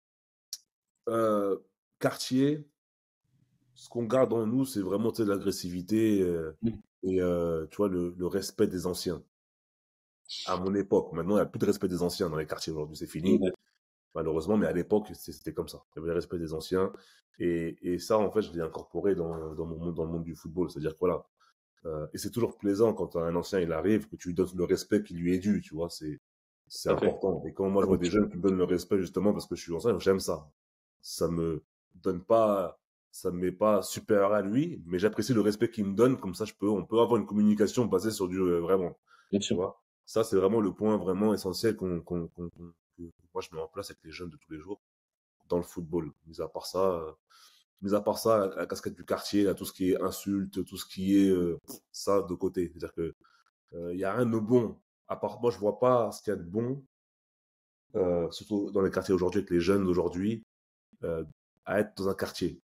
Speaker 2: euh, quartier, ce qu'on garde en nous, c'est vraiment, tu sais, l'agressivité, et, tu vois, le respect des anciens. À mon époque, maintenant, il n'y a plus de respect des anciens dans les quartiers aujourd'hui, c'est fini.
Speaker 1: Mm.
Speaker 2: Malheureusement, mais à l'époque, c'était comme ça. Il y avait le respect des anciens. Et ça, en fait, je l'ai incorporé dans le monde du football. C'est-à-dire que voilà. Et c'est toujours plaisant quand un ancien, il arrive, que tu lui donnes le respect qui lui est dû, tu vois. C'est
Speaker 1: Tout à fait.
Speaker 2: important. Et quand moi, je vois des jeunes qui me donnent le respect, justement, parce que je suis ancien, j'aime ça. Ça me donne pas, ça me met pas supérieur à lui, mais j'apprécie le respect qu'il me donne. Comme ça, on peut avoir une communication basée sur du, vraiment.
Speaker 1: Bien
Speaker 2: Tu
Speaker 1: sûr.
Speaker 2: vois. Ça, c'est vraiment le point vraiment essentiel que moi, je mets en place avec les jeunes de tous les jours dans le football. Mis à part ça, la casquette du quartier, là, tout ce qui est insulte, tout ce qui est ça de côté. C'est-à-dire que il y a rien de bon. À part moi, je vois pas ce qu'il y a de bon, surtout dans les quartiers aujourd'hui avec les jeunes d'aujourd'hui, euh, à être dans un quartier.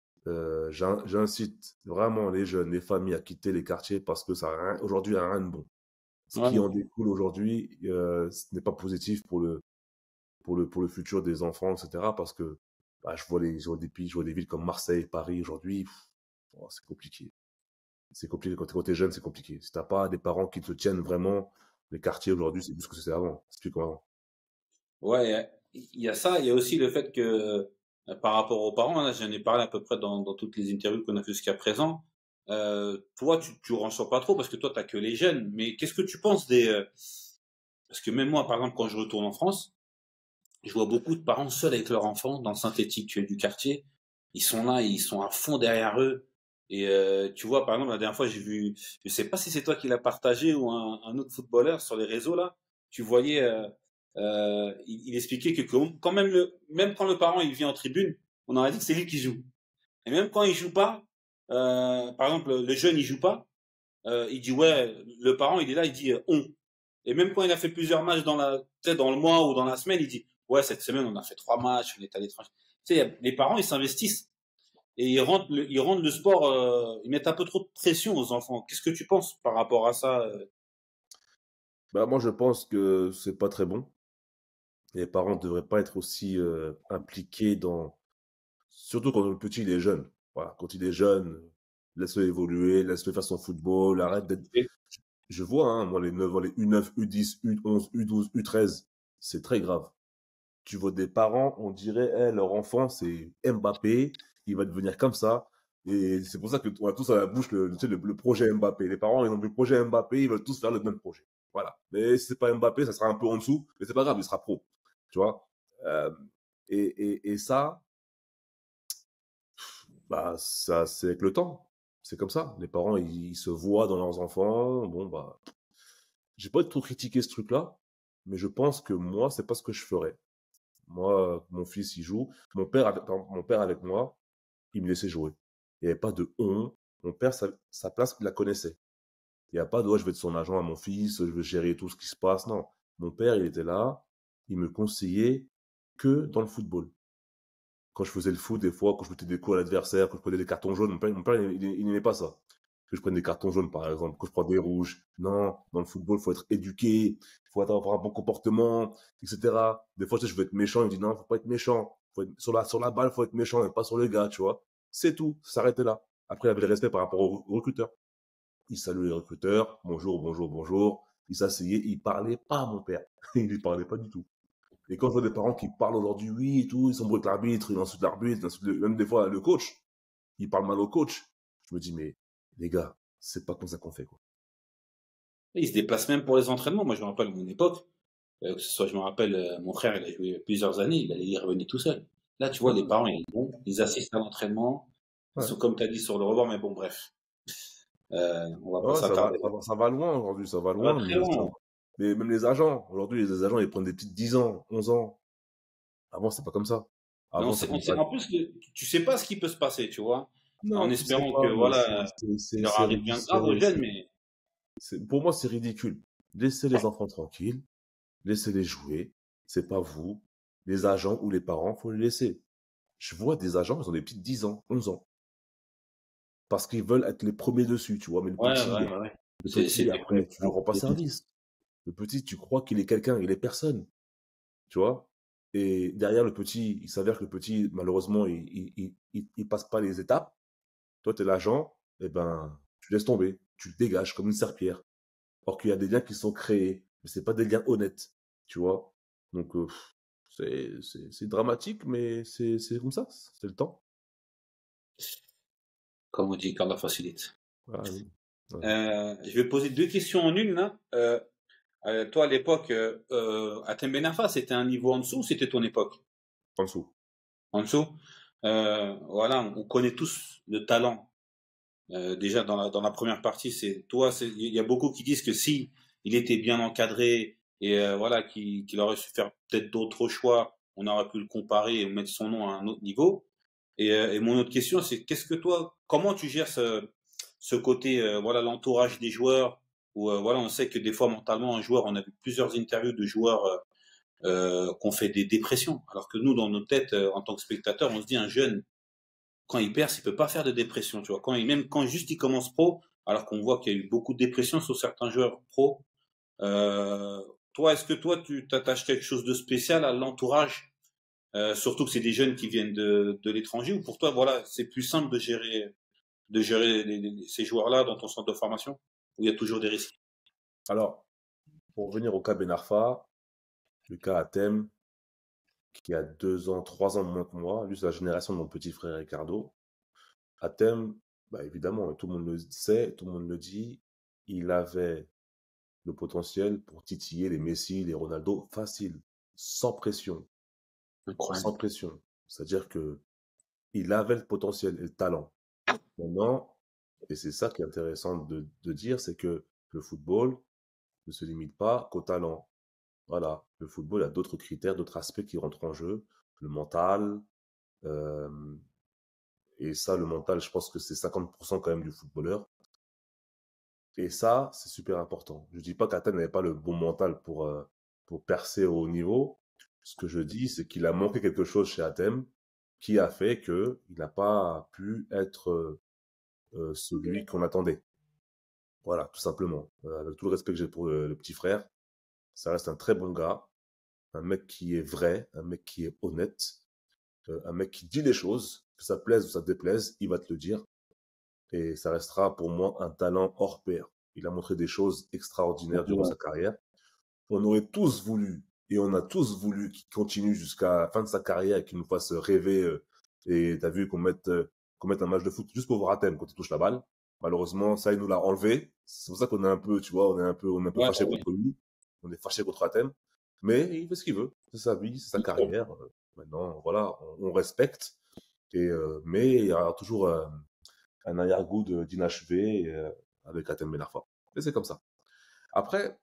Speaker 2: J'incite vraiment les jeunes, les familles à quitter les quartiers parce que aujourd'hui, il n'y a rien de bon. Ce qui
Speaker 1: Ouais,
Speaker 2: en découle aujourd'hui, ce n'est pas positif pour le futur des enfants, etc. Parce que bah, je vois des pays, je vois des villes comme Marseille, Paris aujourd'hui, c'est compliqué. C'est compliqué quand t'es jeune, c'est compliqué. Si t'as pas des parents qui te tiennent vraiment, les quartiers aujourd'hui, c'est plus ce que c'était avant. C'est plus comme avant.
Speaker 1: ouais, il y a ça, il y a aussi le fait que par rapport aux parents, là, j'en ai parlé à peu près dans toutes les interviews qu'on a fait jusqu'à présent. Toi, tu ressens pas trop parce que toi, t'as que les jeunes. Mais qu'est-ce que tu penses parce que même moi, par exemple, quand je retourne en France, je vois beaucoup de parents seuls avec leurs enfants dans le synthétique du quartier. Ils sont là, ils sont à fond derrière eux. Et tu vois, par exemple, la dernière fois, j'ai vu, je sais pas si c'est toi qui l'as partagé ou un autre footballeur sur les réseaux là. Tu voyais, il expliquait que quand même même quand le parent il vient en tribune, on aurait dit que c'est lui qui joue. Et même quand il joue pas, par exemple, le jeune il joue pas, il dit ouais, le parent il est là, il dit on. Et même quand il a fait plusieurs matchs peut-être dans le mois ou dans la semaine, il dit ouais, cette semaine on a fait 3 matchs, on est à l'étranger. Tu sais, les parents ils s'investissent. et ils rendent le sport, ils mettent un peu trop de pression aux enfants. Qu'est-ce que tu penses par rapport à ça?
Speaker 2: Bah, moi, je pense que c'est pas très bon. Les parents ne devraient pas être aussi impliqués dans. Surtout quand le petit il est jeune. Voilà, quand il est jeune, laisse-le évoluer, laisse-le faire son football, arrête d'être. Je vois, hein, moi, les 9 ans, les U9, U10, U11, U12, U13, c'est très grave. Tu vois des parents, on dirait, eh, leur enfant, c'est Mbappé, il va devenir comme ça. Et c'est pour ça que on a tous à la bouche tu sais, le projet Mbappé. Les parents, ils ont le projet Mbappé, ils veulent tous faire le même projet. Voilà. Mais si c'est pas Mbappé, ça sera un peu en dessous, mais c'est pas grave, il sera pro. Tu vois? Euh, et ça, bah, ça, c'est avec le temps. C'est comme ça. Les parents, ils se voient dans leurs enfants. Bon, bah, j'ai pas trop critiqué ce truc-là, mais je pense que moi, c'est pas ce que je ferais. Moi, mon fils, il joue. Mon père avec moi, il me laissait jouer. Il n'y avait pas de on. Mon père, sa place, il la connaissait. Il n'y a pas de, ouais, je vais être son agent à mon fils, je vais gérer tout ce qui se passe. Non. Mon père, il était là, il me conseillait que dans le football. Quand je faisais le foot, des fois, quand je mettais des coups à l'adversaire, quand je prenais des cartons jaunes, mon père il n'aimait pas ça. Que je prenne des cartons jaunes, par exemple, que je prends des rouges. Non, dans le football, il faut être éduqué, il faut avoir un bon comportement, etc. Des fois, tu sais, je veux être méchant, il me dit non, faut pas être méchant. Faut être, sur la balle, faut être méchant, et pas sur le gars, tu vois. C'est tout, ça s'arrêtait là. Après, il avait le respect par rapport aux recruteurs. Il saluait les recruteurs, bonjour, bonjour, bonjour. Il s'asseyait, il parlait pas à mon père. Il lui parlait pas du tout. Et quand je vois des parents qui parlent aujourd'hui, oui, et tout, ils s'embrouillent avec l'arbitre, ils insultent l'arbitre, même des fois le coach, ils parlent mal au coach. Je me dis, mais les gars, c'est pas comme ça qu'on fait, quoi.
Speaker 1: Ils se déplacent même pour les entraînements. Moi, je me rappelle mon époque, que ce soit, je me rappelle, mon frère, il a joué plusieurs années, il revenait tout seul. Là, tu vois, les
Speaker 2: Ouais,
Speaker 1: parents, ils vont, ils assistent à l'entraînement, ils
Speaker 2: ouais.
Speaker 1: sont, comme tu as dit, sur le rebord, mais bon, bref, on va pas
Speaker 2: Ouais,
Speaker 1: s'attarder là.
Speaker 2: ça va loin aujourd'hui, ça va
Speaker 1: Ça va
Speaker 2: loin,
Speaker 1: très loin.
Speaker 2: mais même les agents, aujourd'hui, les agents, ils prennent des petites 10 ans, 11 ans. Avant, c'est pas comme ça.
Speaker 1: Mais
Speaker 2: Avant, ça
Speaker 1: on
Speaker 2: faisait
Speaker 1: sait,
Speaker 2: pas.
Speaker 1: en plus, tu sais pas ce qui peut se passer, tu vois,
Speaker 2: Non,
Speaker 1: en
Speaker 2: tu sais
Speaker 1: espérant que,
Speaker 2: pas, mais
Speaker 1: voilà, il leur arrive bien grave aux jeunes, mais
Speaker 2: pour moi, c'est ridicule. Laissez les enfants tranquilles, laissez-les jouer. C'est pas vous, les agents ou les parents, faut les laisser. Je vois des agents, ils ont des petites 10 ans, 11 ans. Parce qu'ils veulent être les premiers dessus, tu vois. Mais
Speaker 1: ouais, ouais, ouais, ouais.
Speaker 2: le
Speaker 1: C'est
Speaker 2: petit,
Speaker 1: des vrais
Speaker 2: après, tu lui rends pas service. Le petit, tu crois qu'il est quelqu'un, il est personne, tu vois. Et derrière le petit, il s'avère que le petit, malheureusement, il passe pas les étapes. Toi, tu es l'agent, eh ben, tu laisses tomber, tu le dégages comme une serpillière. Or qu'il y a des liens qui sont créés, mais c'est pas des liens honnêtes, tu vois. Donc, c'est dramatique, mais c'est comme ça, c'est le temps.
Speaker 1: comme on dit, quand la facilite.
Speaker 2: Voilà, oui. Ouais.
Speaker 1: Je vais poser deux questions en une, là. Toi, à l'époque, Athènes Ben Arfa, c'était un niveau en dessous ou c'était ton époque?
Speaker 2: En dessous.
Speaker 1: En dessous? Voilà, on connaît tous le talent. Déjà, dans la première partie, c'est toi, il y a beaucoup qui disent que si il était bien encadré et voilà, qu'il aurait su faire peut-être d'autres choix, on aurait pu le comparer et mettre son nom à un autre niveau. Et mon autre question, c'est qu'est-ce que toi, comment tu gères ce côté, voilà, l'entourage des joueurs, où voilà, on sait que des fois mentalement, un joueur, on a vu plusieurs interviews de joueurs qu'on fait des dépressions, alors que nous, dans nos têtes, en tant que spectateurs, on se dit un jeune, quand il perce, il peut pas faire de dépression, tu vois. Même quand juste il commence pro, alors qu'on voit qu'il y a eu beaucoup de dépression sur certains joueurs pro. Euh, Toi, est-ce que toi, tu t'attaches quelque chose de spécial à l'entourage, surtout que c'est des jeunes qui viennent de l'étranger, ou pour toi, voilà, c'est plus simple de gérer ces joueurs-là dans ton centre de formation, où il y a toujours des risques.
Speaker 2: Alors, pour revenir au cas Ben Arfa, le cas Athème, qui a 2 ans, 3 ans de moins que moi, lui, c'est la génération de mon petit frère Ricardo. Athème, bah, évidemment, tout le monde le sait, tout le monde le dit, il avait le potentiel pour titiller les Messi, les Ronaldo, facile, sans pression, sans
Speaker 1: Incroyable.
Speaker 2: pression. C'est-à-dire que il avait le potentiel et le talent. Maintenant, et c'est ça qui est intéressant de dire, c'est que le football ne se limite pas qu'au talent. Voilà, le football a d'autres critères, d'autres aspects qui rentrent en jeu, le mental, euh, et ça, le mental, je pense que c'est 50% quand même du footballeur. Et ça, c'est super important. Je dis pas qu'Athènes n'avait pas le bon mental pour percer au haut niveau. Ce que je dis, c'est qu'il a manqué quelque chose chez Athènes. qui a fait qu'il n'a pas pu être celui qu'on attendait. Voilà, tout simplement. Avec tout le respect que j'ai pour le petit frère, ça reste un très bon gars, un mec qui est vrai, un mec qui est honnête, un mec qui dit les choses, que ça plaise ou ça déplaise, il va te le dire. Et ça restera pour moi un talent hors pair. Il a montré des choses extraordinaires durant sa carrière. On aurait tous voulu, et on a tous voulu qu'il continue jusqu'à la fin de sa carrière et qu'il nous fasse rêver. Et t'as vu qu'on mette un match de foot juste pour voir à thème quand il touche la balle. Malheureusement, ça, il nous l'a enlevé. C'est pour ça qu'on est un peu, tu vois, on est un peu
Speaker 1: Ouais,
Speaker 2: fâché
Speaker 1: ouais.
Speaker 2: contre lui. On est fâché contre Athènes. Mais il fait ce qu'il veut. C'est sa vie, c'est sa carrière. Maintenant, voilà, on respecte. Mais il y aura toujours un arrière-goût d'inachevé avec Athènes Benarfa. Et c'est comme ça. Après,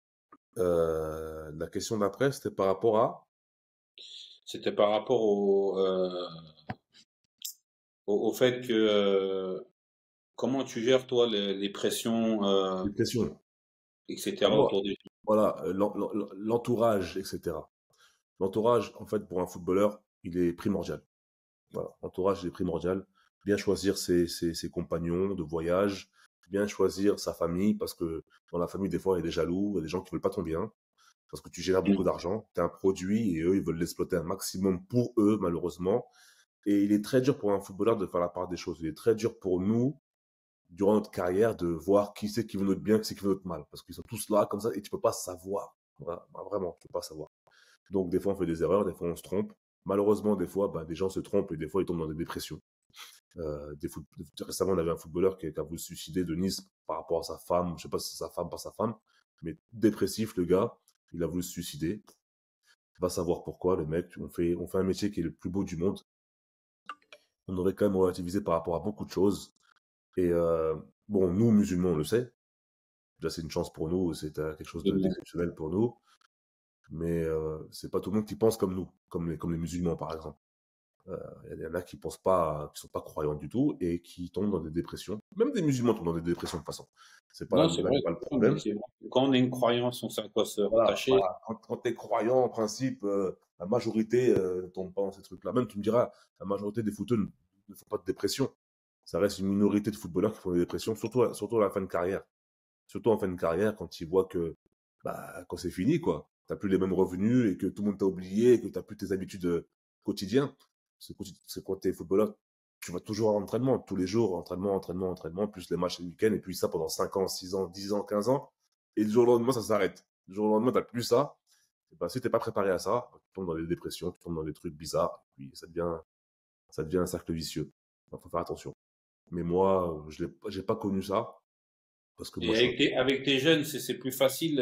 Speaker 2: la question d'après, c'était par rapport à
Speaker 1: C'était par rapport au fait que comment tu gères toi les pressions,
Speaker 2: les pressions.
Speaker 1: etc.
Speaker 2: D'abord,
Speaker 1: autour des gens.
Speaker 2: voilà, l'entourage, etc. L'entourage, en fait, pour un footballeur, il est primordial. Voilà, l'entourage, il est primordial. Bien choisir ses compagnons de voyage, bien choisir sa famille, parce que dans la famille, des fois, il y a des jaloux, il y a des gens qui veulent pas ton bien, parce que tu génères beaucoup d'argent, tu es un produit, et eux, ils veulent l'exploiter un maximum pour eux, malheureusement. Et il est très dur pour un footballeur de faire la part des choses. Il est très dur pour nous, durant notre carrière, de voir qui c'est qui veut notre bien, qui c'est qui veut notre mal. Parce qu'ils sont tous là, comme ça, et tu peux pas savoir. Voilà, vraiment, tu peux pas savoir. Donc, des fois, on fait des erreurs, des fois, on se trompe. Malheureusement, des fois, des gens se trompent et des fois, ils tombent dans des dépressions. Récemment, on avait un footballeur qui a voulu se suicider de Nice par rapport à sa femme. Je sais pas si c'est sa femme, pas sa femme, mais dépressif, le gars. Il a voulu se suicider. Va savoir pourquoi, le mec. On fait un métier qui est le plus beau du monde. On aurait quand même relativisé par rapport à beaucoup de choses. Et bon, nous, musulmans, on le sait. Déjà, c'est une chance pour nous, c'est quelque chose d'exceptionnel pour nous. Mais c'est pas tout le monde qui pense comme nous, comme les musulmans, par exemple. Il y en a qui pensent pas, qui sont pas croyants du tout et qui tombent dans des dépressions. Même des musulmans tombent dans des dépressions de toute façon. C'est pas
Speaker 1: Non,
Speaker 2: là,
Speaker 1: c'est
Speaker 2: là
Speaker 1: vrai.
Speaker 2: n'est pas le
Speaker 1: Mais
Speaker 2: problème.
Speaker 1: c'est vrai. Quand on a une croyance, on sait à quoi se
Speaker 2: Voilà,
Speaker 1: rattacher.
Speaker 2: voilà. Quand tu es croyant, en principe, la majorité ne tombe pas dans ces trucs-là. Même, tu me diras, la majorité des footeux ne font pas de dépression. Ça reste une minorité de footballeurs qui font des dépressions, surtout à la fin de carrière. Surtout en fin de carrière, quand ils voient que, quand c'est fini, quoi. T'as plus les mêmes revenus et que tout le monde t'a oublié et que t'as plus tes habitudes quotidiennes. C'est quand t'es footballeur, tu vas toujours à l'entraînement, tous les jours, entraînement, entraînement, entraînement, plus les matchs les week-ends, et puis ça pendant 5 ans, 6 ans, 10 ans, 15 ans. Et du jour au lendemain, ça s'arrête. Du jour au lendemain, t'as plus ça. Et si t'es pas préparé à ça, tu tombes dans des dépressions, tu tombes dans des trucs bizarres, et puis ça devient un cercle vicieux. Il faut faire attention. Mais moi, j'ai pas connu ça, parce que moi,
Speaker 1: Et
Speaker 2: je suis un
Speaker 1: avec tes jeunes, c'est plus facile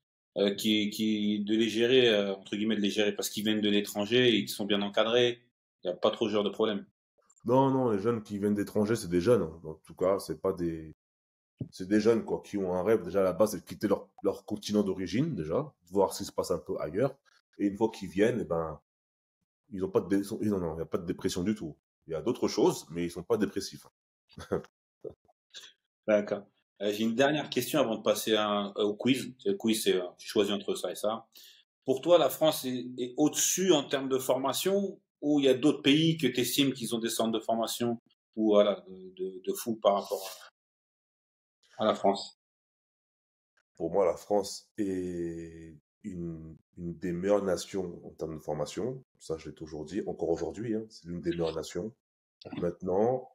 Speaker 1: de les gérer, entre guillemets, de les gérer parce qu'ils viennent de l'étranger et ils sont bien encadrés. Il n'y a pas trop ce genre de problème.
Speaker 2: Non, non, les jeunes qui viennent d'étrangers, c'est des jeunes, hein. En tout cas, c'est des jeunes, quoi, qui ont un rêve, déjà, à la base, c'est de quitter leur continent d'origine, déjà, de voir ce qui se passe un peu ailleurs. Et une fois qu'ils viennent, eh ben, ils ont pas non, non, il n'y a pas de dépression du tout. Il y a d'autres choses, mais ils sont pas dépressifs, hein.
Speaker 1: D'accord. J'ai une dernière question avant de passer au quiz. Le quiz, c'est tu choisis entre ça et ça. Pour toi, la France est au-dessus en termes de formation ou il y a d'autres pays que tu estimes qu'ils ont des centres de formation ou voilà, de fou par rapport à la France?
Speaker 2: Pour moi, la France est une des meilleures nations en termes de formation. Ça, je l'ai toujours dit, encore aujourd'hui, hein, c'est l'une des meilleures nations. Maintenant,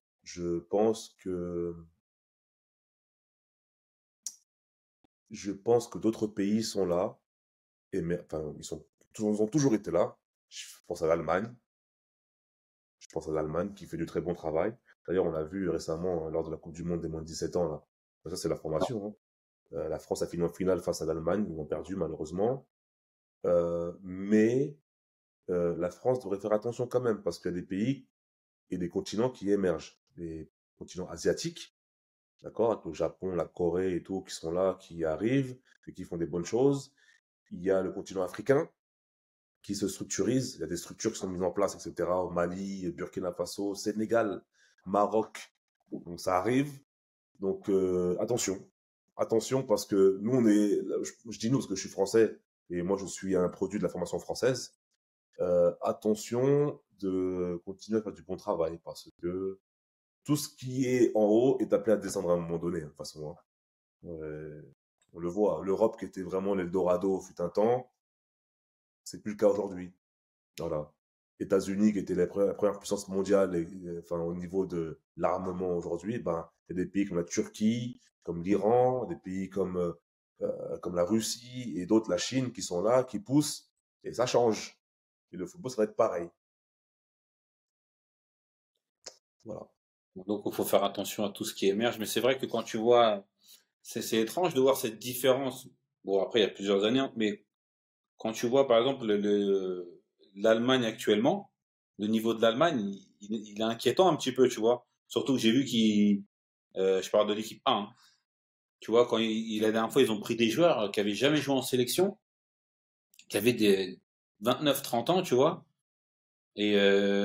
Speaker 2: je pense que d'autres pays sont là, enfin, ils ont toujours été là. Je pense à l'Allemagne. Je pense à l'Allemagne qui fait du très bon travail. D'ailleurs, on l'a vu récemment lors de la Coupe du Monde des moins de 17 ans, là. Ça, c'est la formation, hein. La France a fini en finale face à l'Allemagne. Ils ont perdu, malheureusement. Mais la France devrait faire attention quand même, parce qu'il y a des pays et des continents qui émergent. Les continents asiatiques, d'accord, avec le Japon, la Corée et tout, qui sont là, qui arrivent et qui font des bonnes choses. Il y a le continent africain qui se structurise. Il y a des structures qui sont mises en place, etc. Au Mali, Burkina Faso, Sénégal, Maroc. Donc ça arrive. Donc attention. Attention parce que nous, je dis nous parce que je suis français et moi je suis un produit de la formation française. Attention de continuer à faire du bon travail parce que tout ce qui est en haut est appelé à descendre à un moment donné, de toute façon, hein. On le voit, l'Europe qui était vraiment l'Eldorado fut un temps, c'est plus le cas aujourd'hui. Voilà. États-Unis qui étaient la première puissance mondiale, enfin, au niveau de l'armement aujourd'hui, ben, il y a des pays comme la Turquie, comme l'Iran, des pays comme la Russie et d'autres, la Chine, qui sont là, qui poussent, et ça change. Et le football, ça va être pareil. Voilà.
Speaker 1: Donc, il faut faire attention à tout ce qui émerge. Mais c'est vrai que quand tu vois, c'est étrange de voir cette différence. Bon, après, il y a plusieurs années, hein, mais quand tu vois, par exemple, l'Allemagne actuellement, le niveau de l'Allemagne, il est inquiétant un petit peu, tu vois. Surtout que j'ai vu je parle de l'équipe A, hein. Tu vois, la dernière fois, ils ont pris des joueurs qui avaient jamais joué en sélection, qui avaient des 29-30 ans, tu vois. Et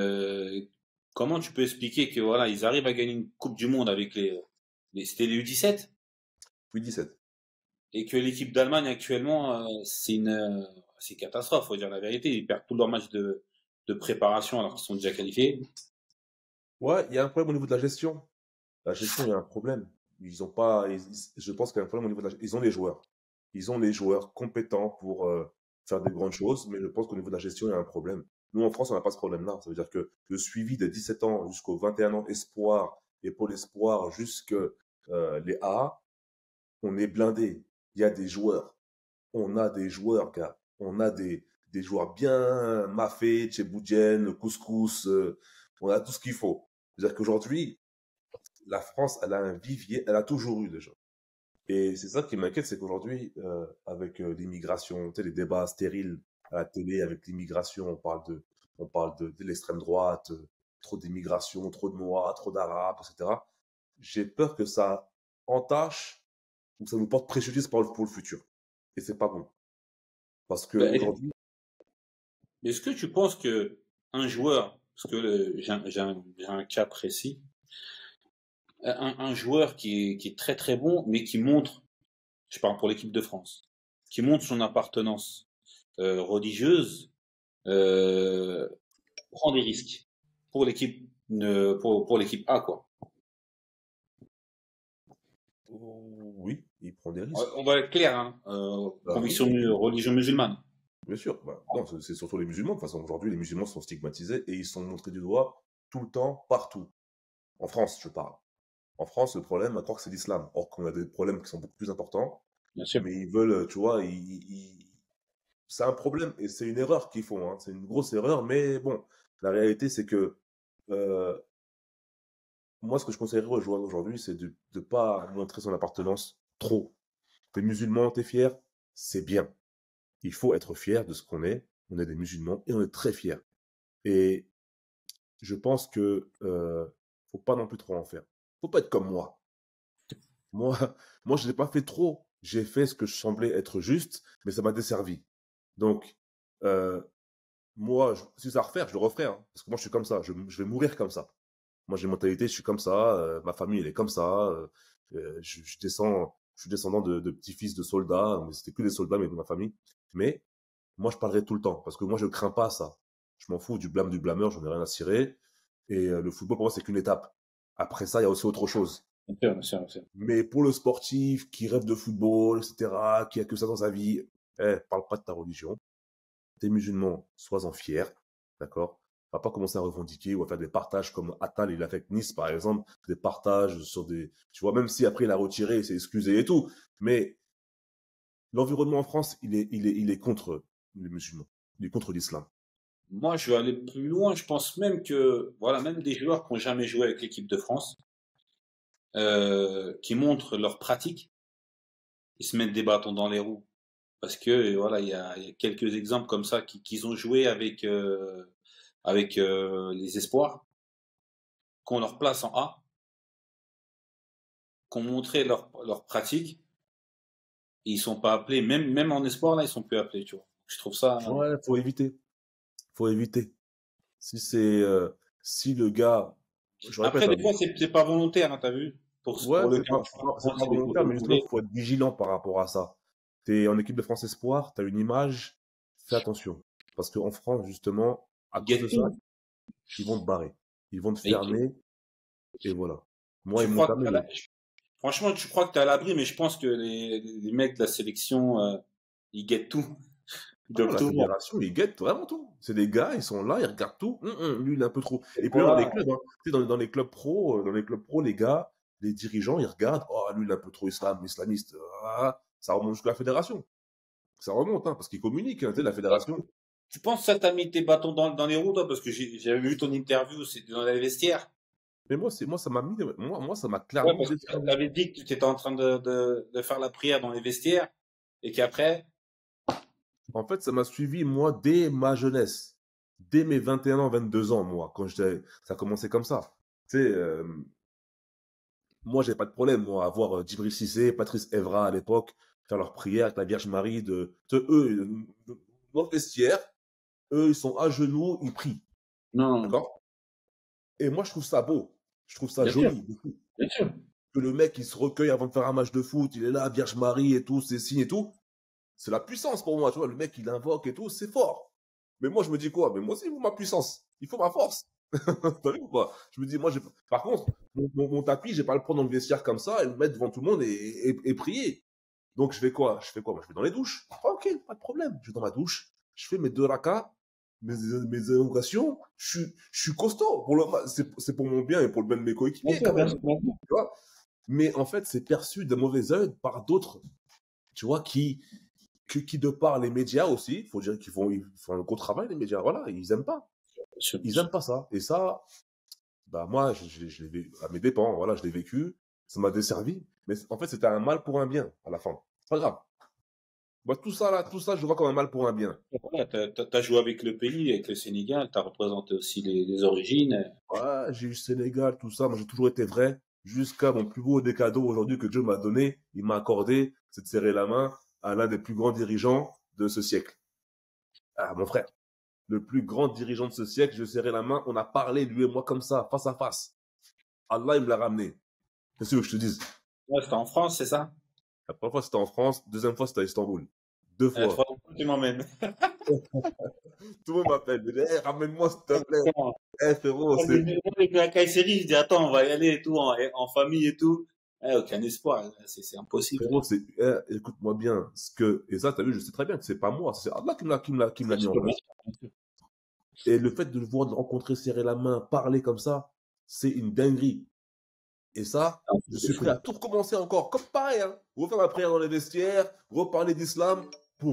Speaker 1: comment tu peux expliquer que voilà, ils arrivent à gagner une Coupe du Monde avec c'était les U17
Speaker 2: Puis 17.
Speaker 1: et que l'équipe d'Allemagne actuellement, c'est une catastrophe, faut dire la vérité. Ils perdent tous leurs matchs de préparation alors qu'ils sont déjà qualifiés.
Speaker 2: Ouais, il y a un problème au niveau de la gestion. La gestion, il y a un problème. Ils ont pas, je pense qu'il y a un problème au niveau de la gestion. Ils ont les joueurs. Ils ont les joueurs compétents pour faire des grandes choses, mais je pense qu'au niveau de la gestion, il y a un problème. Nous, en France, on n'a pas ce problème-là. Ça veut dire que le suivi de 17 ans jusqu'aux 21 ans espoir et pôle espoir jusque les A, on est blindé. Il y a des joueurs. On a des joueurs, gars. On a des joueurs bien maffés, Tchéboudienne, Couscous. On a tout ce qu'il faut. C'est-à-dire qu'aujourd'hui, la France, elle a un vivier, elle a toujours eu déjà. Et c'est ça qui m'inquiète, c'est qu'aujourd'hui, avec l'immigration, tu sais, les débats stériles à la télé avec l'immigration, on parle de l'extrême droite, trop d'immigration, trop de Noirs, trop d'Arabes, etc. J'ai peur que ça entache ou ça nous porte préjudice pour le futur. Et c'est pas bon. Parce
Speaker 1: Ben,
Speaker 2: qu'aujourd'hui,
Speaker 1: est-ce que tu penses que un joueur, parce que j'ai un cas précis, un joueur qui est très très bon, mais qui montre, je parle pour l'équipe de France, qui montre son appartenance religieuse, euh, prend des risques pour l'équipe pour l'équipe A, quoi.
Speaker 2: oui, il prend des risques.
Speaker 1: On va être clair, hein,
Speaker 2: Bah oui,
Speaker 1: conviction religion musulmane.
Speaker 2: bien sûr. Bah, non, c'est surtout les musulmans. De toute façon, aujourd'hui, les musulmans sont stigmatisés et ils sont montrés du doigt tout le temps, partout. En France, je parle. En France, le problème, à croire que c'est l'islam. Or qu'on a des problèmes qui sont beaucoup plus importants,
Speaker 1: Bien sûr.
Speaker 2: mais ils veulent, tu vois, c'est un problème et c'est une erreur qu'ils font, hein. C'est une grosse erreur, mais bon, la réalité, c'est que euh, moi, ce que je conseillerais aux joueurs aujourd'hui, c'est de ne pas montrer son appartenance trop. T'es musulman, t'es fier, c'est bien. Il faut être fier de ce qu'on est. On est des musulmans et on est très fiers. Et je pense que faut pas non plus trop en faire. Faut pas être comme moi. Moi, moi, je n'ai pas fait trop. J'ai fait ce que je semblais être juste, mais ça m'a desservi. Donc, euh, moi, si ça à refaire, je le referai, hein, parce que moi, je suis comme ça. Je vais mourir comme ça. Moi, j'ai une mentalité, je suis comme ça. Ma famille, elle est comme ça. Je suis descendant de petits-fils de soldats, mais c'était que des soldats, mais de ma famille. Mais moi, je parlerai tout le temps, parce que moi, je crains pas ça. Je m'en fous du blâme du blâmeur, j'en ai rien à cirer. Et le football, pour moi, c'est qu'une étape. Après ça, il y a aussi autre chose.
Speaker 1: Bien sûr, bien sûr, bien sûr.
Speaker 2: Mais pour le sportif qui rêve de football, etc., qui a que ça dans sa vie, parle pas de ta religion. T'es musulman, sois-en fier, d'accord? Va pas commencer à revendiquer ou à faire des partages comme Attal, il a fait avec Nice, par exemple, des partages sur des, tu vois, même si après il a retiré, il s'est excusé et tout. Mais l'environnement en France, il est contre les musulmans. Il est contre l'islam.
Speaker 1: Moi, je vais aller plus loin. Je pense même que, voilà, même des joueurs qui n'ont jamais joué avec l'équipe de France, qui montrent leur pratique, ils se mettent des bâtons dans les roues. Parce que, voilà, il y a quelques exemples comme ça qu'ils ont joué avec les espoirs, qu'on leur place en A, qu'on montré leur pratique, et ils sont pas appelés, même en espoir, là, ils sont plus appelés, tu vois. Je trouve ça.
Speaker 2: Ouais, faut éviter. Faut éviter. Si c'est, si le gars, je
Speaker 1: Après,
Speaker 2: répète, hein,
Speaker 1: des fois, c'est pas volontaire, hein, t'as vu?
Speaker 2: ouais,
Speaker 1: Pour le
Speaker 2: c'est
Speaker 1: cas,
Speaker 2: pas,
Speaker 1: je
Speaker 2: c'est pas, c'est
Speaker 1: pense
Speaker 2: pas
Speaker 1: c'est des
Speaker 2: volontaire,
Speaker 1: photos
Speaker 2: mais justement,
Speaker 1: tournées.
Speaker 2: faut être vigilant par rapport à ça. T'es en équipe de France Espoir, t'as une image, fais attention. Parce qu'en France, justement, à
Speaker 1: Ils
Speaker 2: cause de
Speaker 1: guettent
Speaker 2: ça,
Speaker 1: tout.
Speaker 2: ils vont te barrer. Ils vont te
Speaker 1: Et
Speaker 2: fermer, et voilà. Moi,
Speaker 1: tu
Speaker 2: ils m'ont
Speaker 1: crois que
Speaker 2: fermé.
Speaker 1: franchement, tu crois que t'es à l'abri, mais je pense que les mecs de la sélection, ils guettent tout. Ils
Speaker 2: Ah non,
Speaker 1: doivent
Speaker 2: la
Speaker 1: tout voir.
Speaker 2: fédération, ils guettent vraiment tout. C'est des gars, ils sont là, ils regardent tout. Lui, il est un peu trop.
Speaker 1: Et
Speaker 2: Et puis même dans les
Speaker 1: voilà.
Speaker 2: clubs, hein. Tu sais, dans les clubs pro, les gars, les dirigeants, ils regardent. Oh, lui, il est un peu trop islamiste. Ah, ça remonte jusqu'à la fédération. Ça remonte, hein, parce qu'ils communiquent, hein, tu sais, la fédération.
Speaker 1: Tu penses que ça t'a mis tes bâtons dans les roues, toi? Parce que j'avais vu ton interview, c'était dans les vestiaires.
Speaker 2: Mais moi, ça m'a mis, moi, ça m'a
Speaker 1: Ouais,
Speaker 2: clairement
Speaker 1: parce que
Speaker 2: desservi.
Speaker 1: tu avais dit que tu étais en train de faire la prière dans les vestiaires et qu'après,
Speaker 2: En fait, ça m'a suivi, moi, dès ma jeunesse. Dès mes 21 ans, 22 ans, moi, ça a commencé comme ça. Tu sais, moi, j'ai pas de problème, moi, à voir Djibril Cissé, Patrice Evra à l'époque, faire leur prière avec la Vierge Marie eux, dans le vestiaire, eux, ils sont à genoux, ils prient.
Speaker 1: non,
Speaker 2: D'accord? Et moi, je trouve ça beau. Je trouve ça
Speaker 1: bien sûr,
Speaker 2: joli.
Speaker 1: bien sûr.
Speaker 2: Que le mec, il se recueille avant de faire un match de foot, il est là, Vierge Marie et tout, ses signes et tout. C'est la puissance pour moi, tu vois. Le mec, il invoque et tout, c'est fort. Mais moi, je me dis quoi? Mais moi aussi, il faut ma puissance. Il faut ma force. T'as vu ou pas? Je me dis, par contre, mon tapis, j'ai pas à le prendre dans le vestiaire comme ça et le mettre devant tout le monde et prier. Donc, je fais quoi? Moi, je vais dans les douches. Ok, pas de problème. Je vais dans ma douche. Je fais mes 2 rakas, mes invocations. Je suis costaud. C'est pour mon bien et pour le bien de mes
Speaker 1: Bien
Speaker 2: coéquipiers,
Speaker 1: sûr,
Speaker 2: quand
Speaker 1: bien
Speaker 2: même.
Speaker 1: sûr, bien sûr.
Speaker 2: Tu vois? Mais en fait, c'est perçu d'un mauvais œil par d'autres, tu vois, qui de par les médias aussi, il faut dire ils font un gros travail, les médias. Voilà, ils aiment pas.
Speaker 1: Bien sûr, bien
Speaker 2: Ils
Speaker 1: sûr.
Speaker 2: aiment pas ça. Et ça, bah, moi, je l'ai vécu à mes dépens. Voilà, je l'ai vécu. Ça m'a desservi. Mais en fait, c'était un mal pour un bien, à la fin. C'est pas grave. Moi, tout ça, je vois comme un mal pour un bien.
Speaker 1: Voilà, t'as joué avec le pays, avec le Sénégal, t'as représenté aussi les origines.
Speaker 2: Ouais, j'ai eu Sénégal, tout ça. Moi, j'ai toujours été vrai. Jusqu'à mon plus beau des cadeaux aujourd'hui que Dieu m'a donné, il m'a accordé, c'est de serrer la main à l'un des plus grands dirigeants de ce siècle. Ah, mon frère. Le plus grand dirigeant de ce siècle, je serrais la main, on a parlé, lui et moi, comme ça, face à face. Allah, il me l'a ramené. Qu'est-ce que tu veux que je te dise?
Speaker 1: Ouais, c'était en France, c'est ça?
Speaker 2: La première fois, c'était en France. Deuxième fois, c'était à Istanbul. 2 fois.
Speaker 1: Troisième fois, tu m'emmènes.
Speaker 2: Tout le monde m'appelle. Il dit, hey, ramène-moi, s'il te plaît. Eh, frérot,
Speaker 1: Moi, les gars à Kayseri, je dis, attends, on va y aller et tout, en famille et tout. Eh, aucun espoir, c'est impossible.
Speaker 2: frérot, écoute-moi bien. Et ça, t'as vu, je sais très bien que c'est pas moi. C'est Allah qui me l'a
Speaker 1: Bien
Speaker 2: mis en
Speaker 1: sûr, bien
Speaker 2: place.
Speaker 1: sûr, bien sûr.
Speaker 2: Et le fait de le voir, de le rencontrer, serrer la main, parler comme ça, c'est une dinguerie. Et ça,
Speaker 1: Ah,
Speaker 2: je
Speaker 1: c'est
Speaker 2: suis prêt
Speaker 1: fou.
Speaker 2: à tout recommencer encore, comme pareil, hein. Refaire ma prière dans les vestiaires, reparler d'islam, pour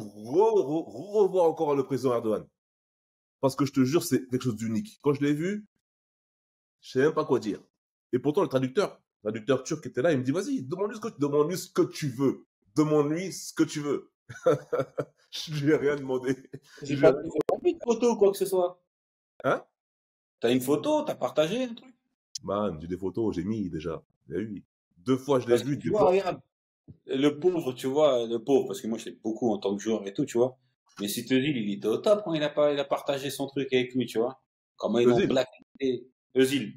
Speaker 2: revoir encore le président Erdogan. Parce que je te jure, c'est quelque chose d'unique. Quand je l'ai vu, je sais même pas quoi dire. Et pourtant, le traducteur turc était là, il me dit, vas-y, demande-lui ce que tu veux. Demande-lui ce que tu veux. Je lui ai rien demandé. Je lui ai rien
Speaker 1: J'ai pas mis de photo ou quoi que ce soit.
Speaker 2: Hein?
Speaker 1: T'as une photo, t'as partagé un truc?
Speaker 2: Man, j'ai des photos, j'ai mis déjà. Il y a eu. 2 fois, je l'ai
Speaker 1: Parce que
Speaker 2: vu,
Speaker 1: tu
Speaker 2: des
Speaker 1: vois,
Speaker 2: fois.
Speaker 1: regarde, le pauvre, tu vois, le pauvre, parce que moi je l'ai beaucoup en tant que joueur et tout, tu vois. Mais si te dis, il était au top quand il a partagé son truc avec lui, tu vois. Comment ils l'ont
Speaker 2: Özil.
Speaker 1: blacklisté. Özil.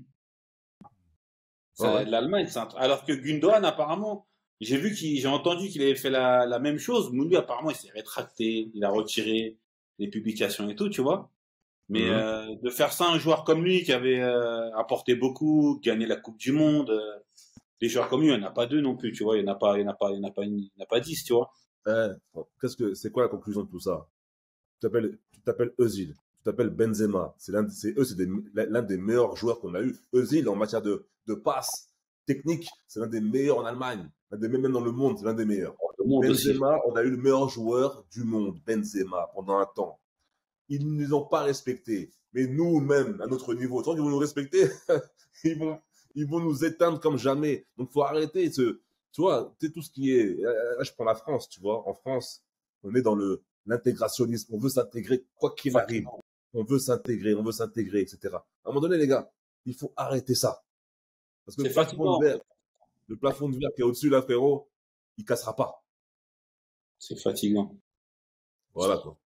Speaker 2: Ouais, ouais.
Speaker 1: L'Allemagne, alors que Gundogan, apparemment, j'ai entendu qu'il avait fait la même chose, mais lui, apparemment, il s'est rétracté, il a retiré les publications et tout, tu vois. Mais
Speaker 2: Mhm.
Speaker 1: de faire ça à un joueur comme lui qui avait apporté beaucoup, gagné la Coupe du Monde, des joueurs comme lui, il n'y en a pas deux non plus, tu vois. Il n'y en a pas 10, tu vois.
Speaker 2: Bon, c'est quoi la conclusion de tout ça? Tu t'appelles Özil, tu t'appelles Benzema. L'un des meilleurs joueurs qu'on a eu. Özil, en matière de passe technique, c'est l'un des meilleurs en Allemagne. Même dans le monde, c'est l'un des meilleurs.
Speaker 1: Le monde aussi.
Speaker 2: Benzema, on a eu le meilleur joueur du monde, Benzema, pendant un temps. Ils ne nous ont pas respectés. Mais nous-mêmes, à notre niveau, tant qu'ils vont nous respecter, ils vont, ils vont nous éteindre comme jamais. Donc, faut arrêter tu vois, c'est tout ce qui est, là, je prends la France, tu vois. En France, on est dans l'intégrationnisme. On veut s'intégrer quoi qu'il arrive.
Speaker 1: Fatigant.
Speaker 2: On veut s'intégrer, etc. À un moment donné, les gars, il faut arrêter ça. Parce que
Speaker 1: C'est fatigant.
Speaker 2: le plafond de verre qui est au-dessus, là, frérot, il cassera pas.
Speaker 1: C'est fatigant.
Speaker 2: Voilà, quoi.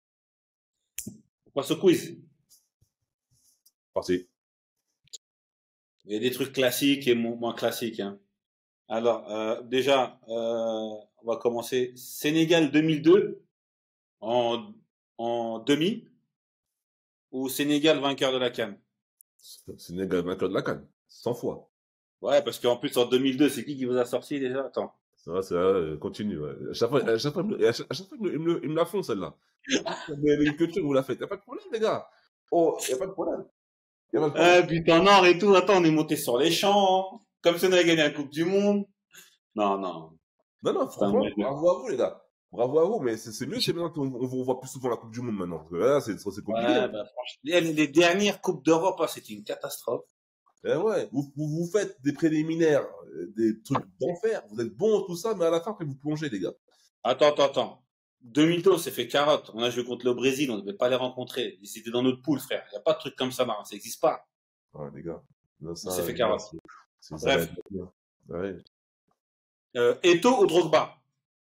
Speaker 1: On passe au quiz.
Speaker 2: Parti.
Speaker 1: Il y a des trucs classiques et moins classiques, hein. Alors, déjà, on va commencer. Sénégal 2002 en demi. ou Sénégal vainqueur de la CAN?
Speaker 2: Sénégal vainqueur de la CAN, 100 fois.
Speaker 1: Ouais, parce qu'en plus, en 2002, c'est qui vous a sorti déjà? Attends.
Speaker 2: C'est vrai, continue. Ouais. À chaque fois, il me la font, celle-là. Mais une culture, vous la faites. Y a pas de problème, les gars. Oh, y a pas de problème. Y a pas de problème.
Speaker 1: But en or et tout. Attends, on est monté sur les champs, hein. Comme si on avait gagné la Coupe du Monde. Non, non.
Speaker 2: Non,
Speaker 1: C'est un
Speaker 2: franchement,
Speaker 1: mec de-
Speaker 2: bravo à vous, les gars. Bravo à vous, mais c'est mieux, c'est maintenant qu'on vous voit plus souvent la Coupe du Monde maintenant. Parce que là, c'est compliqué.
Speaker 1: Ouais,
Speaker 2: Hein.
Speaker 1: bah, franchement. Les dernières Coupes d'Europe, hein, c'était une catastrophe.
Speaker 2: Eh ouais, vous faites des préliminaires, des trucs d'enfer. Vous êtes bons, tout ça, mais à la fin, après, vous plongez, les gars.
Speaker 1: Attends. 2002, on s'est fait carotte. On a joué contre le Brésil, on ne devait pas les rencontrer. Ils étaient dans notre poule, frère. Il n'y a pas de truc comme ça, Marin. Ça n'existe pas.
Speaker 2: Ouais, les gars. Là,
Speaker 1: On
Speaker 2: ça,
Speaker 1: s'est fait
Speaker 2: là,
Speaker 1: carotte.
Speaker 2: c'est
Speaker 1: Bref.
Speaker 2: Ouais.
Speaker 1: Eto'o ou Drogba?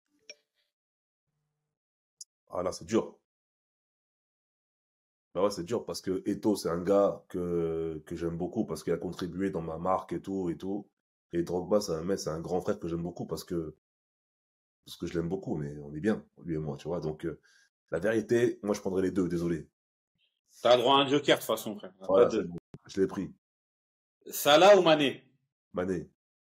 Speaker 2: Ah là, c'est dur. Bah ouais, c'est dur parce que Eto'o, c'est un gars que j'aime beaucoup parce qu'il a contribué dans ma marque et tout et tout. Et Drogba, c'est un mec, c'est un grand frère que j'aime beaucoup parce que je l'aime beaucoup, mais on est bien, lui et moi, tu vois. Donc, la vérité, moi, je prendrais les deux, désolé.
Speaker 1: T'as droit à un joker, de toute façon, frère.
Speaker 2: Voilà, c'est bon. Je l'ai pris.
Speaker 1: Salah ou Mané?
Speaker 2: Mané.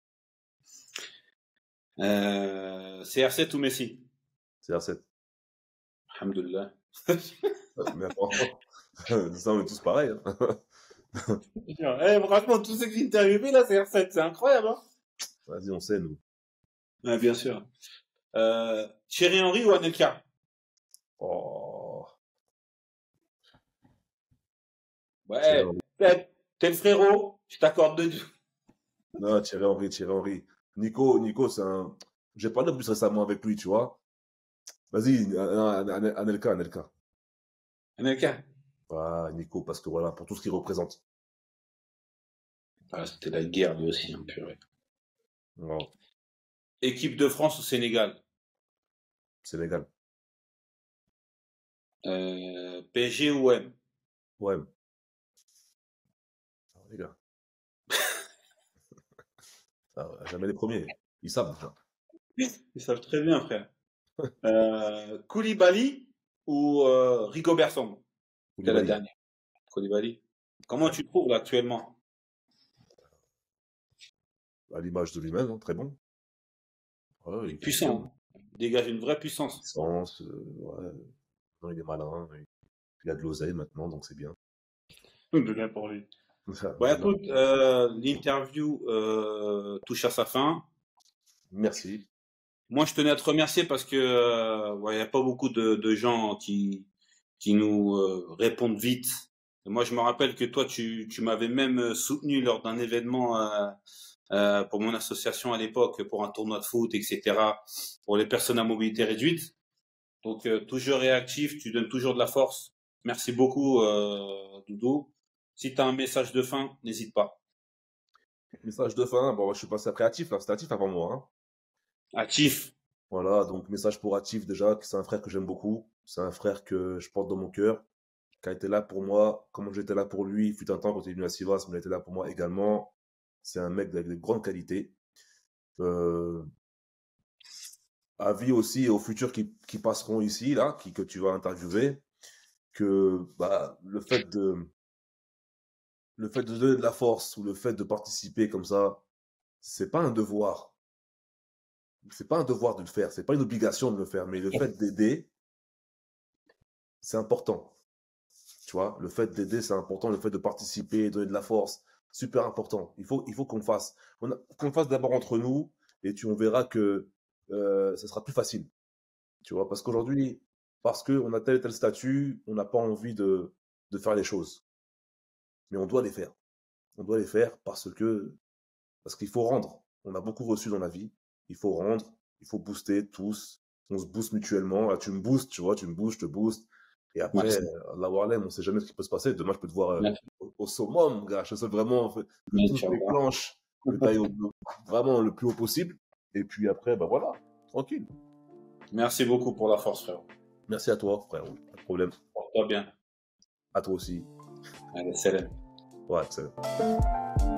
Speaker 1: CR7 ou Messi?
Speaker 2: C'est R7.
Speaker 1: Alhamdoulilah.
Speaker 2: Mais franchement, ça, on est tous pareils. Hein.
Speaker 1: Franchement, tous ceux que j'ai interviewés, là, c'est R7. C'est incroyable, hein?
Speaker 2: Vas-y, on sait, nous.
Speaker 1: Ouais, bien sûr. Thierry Henry ou Anelka?
Speaker 2: Oh.
Speaker 1: Ouais, t'es le frérot, je t'accorde deux.
Speaker 2: Non, Thierry Henry. Nico, c'est un. J'ai parlé plus récemment avec lui, tu vois. Vas-y, Anelka.
Speaker 1: Anelka?
Speaker 2: Ah, Nico, parce que voilà, pour tout ce qu'il représente.
Speaker 1: Ah, c'était la guerre, lui aussi, hein, purée.
Speaker 2: Non,
Speaker 1: Équipe de France ou Sénégal?
Speaker 2: Sénégal.
Speaker 1: PSG ou OM?
Speaker 2: Ouais. Alors, les gars. Jamais les premiers. Ils savent déjà.
Speaker 1: Ils savent très bien, frère. Koulibaly ou Rigobert Song? C'est la
Speaker 2: Koulibaly.
Speaker 1: dernière. Koulibaly. Comment tu trouves là actuellement?
Speaker 2: À l'image de lui-même, hein, très bon. Ouais, il
Speaker 1: Puissant, hein. Il dégage une vraie puissance.
Speaker 2: puissance, ouais. Non, il est malin. Il a de l'oseille maintenant, donc c'est bien.
Speaker 1: De bien pour lui. Bon, écoute, l'interview touche à sa fin.
Speaker 2: Merci.
Speaker 1: Moi, je tenais à te remercier parce que ouais, y a pas beaucoup de gens qui nous répondent vite. Et moi, je me rappelle que toi, tu m'avais même soutenu lors d'un événement pour mon association à l'époque, pour un tournoi de foot, etc., pour les personnes à mobilité réduite. Donc, toujours réactif, tu donnes toujours de la force. Merci beaucoup, Doudou. Si tu as un message de fin, n'hésite pas.
Speaker 2: Message de fin. Bon, je suis passé après Atif, là. C'était Atif avant moi. Hein.
Speaker 1: Actif.
Speaker 2: Voilà, donc message pour Atif déjà, que c'est un frère que j'aime beaucoup. C'est un frère que je porte dans mon cœur, qui a été là pour moi, comme j'étais là pour lui. Il fut un temps quand il est venu à Sivas, mais il a été là pour moi également. C'est un mec avec de grandes qualités. Avis aussi aux futurs qui passeront ici, là, que tu vas interviewer, que bah, le fait de donner de la force ou le fait de participer comme ça, c'est pas un devoir. C'est pas un devoir de le faire, c'est pas une obligation de le faire, mais le fait d'aider, c'est important. Tu vois, le fait d'aider, c'est important, le fait de participer, donner de la force, super important. Il faut qu'on fasse. Qu'on fasse d'abord entre nous, et on verra que ça sera plus facile. Tu vois, parce qu'aujourd'hui, parce qu'on a tel et tel statut, on n'a pas envie de faire les choses. Mais on doit les faire. On doit les faire parce qu'il faut rendre. On a beaucoup reçu dans la vie. Il faut rendre, il faut booster tous. On se booste mutuellement. Là, tu me boostes, tu vois, tu me boostes, je te booste. Et après, la Warlem, on sait jamais ce qui peut se passer. Demain, je peux te voir au summum, gars. Je sais vraiment que toutes les planches, que tu ailles vraiment le plus haut possible. Et puis après, bah voilà, tranquille.
Speaker 1: Merci beaucoup pour la force, frère.
Speaker 2: Merci à toi, frère. Pas de problème.
Speaker 1: Porte-toi bien.
Speaker 2: À toi aussi.
Speaker 1: Allez, salam.
Speaker 2: Ouais, salam.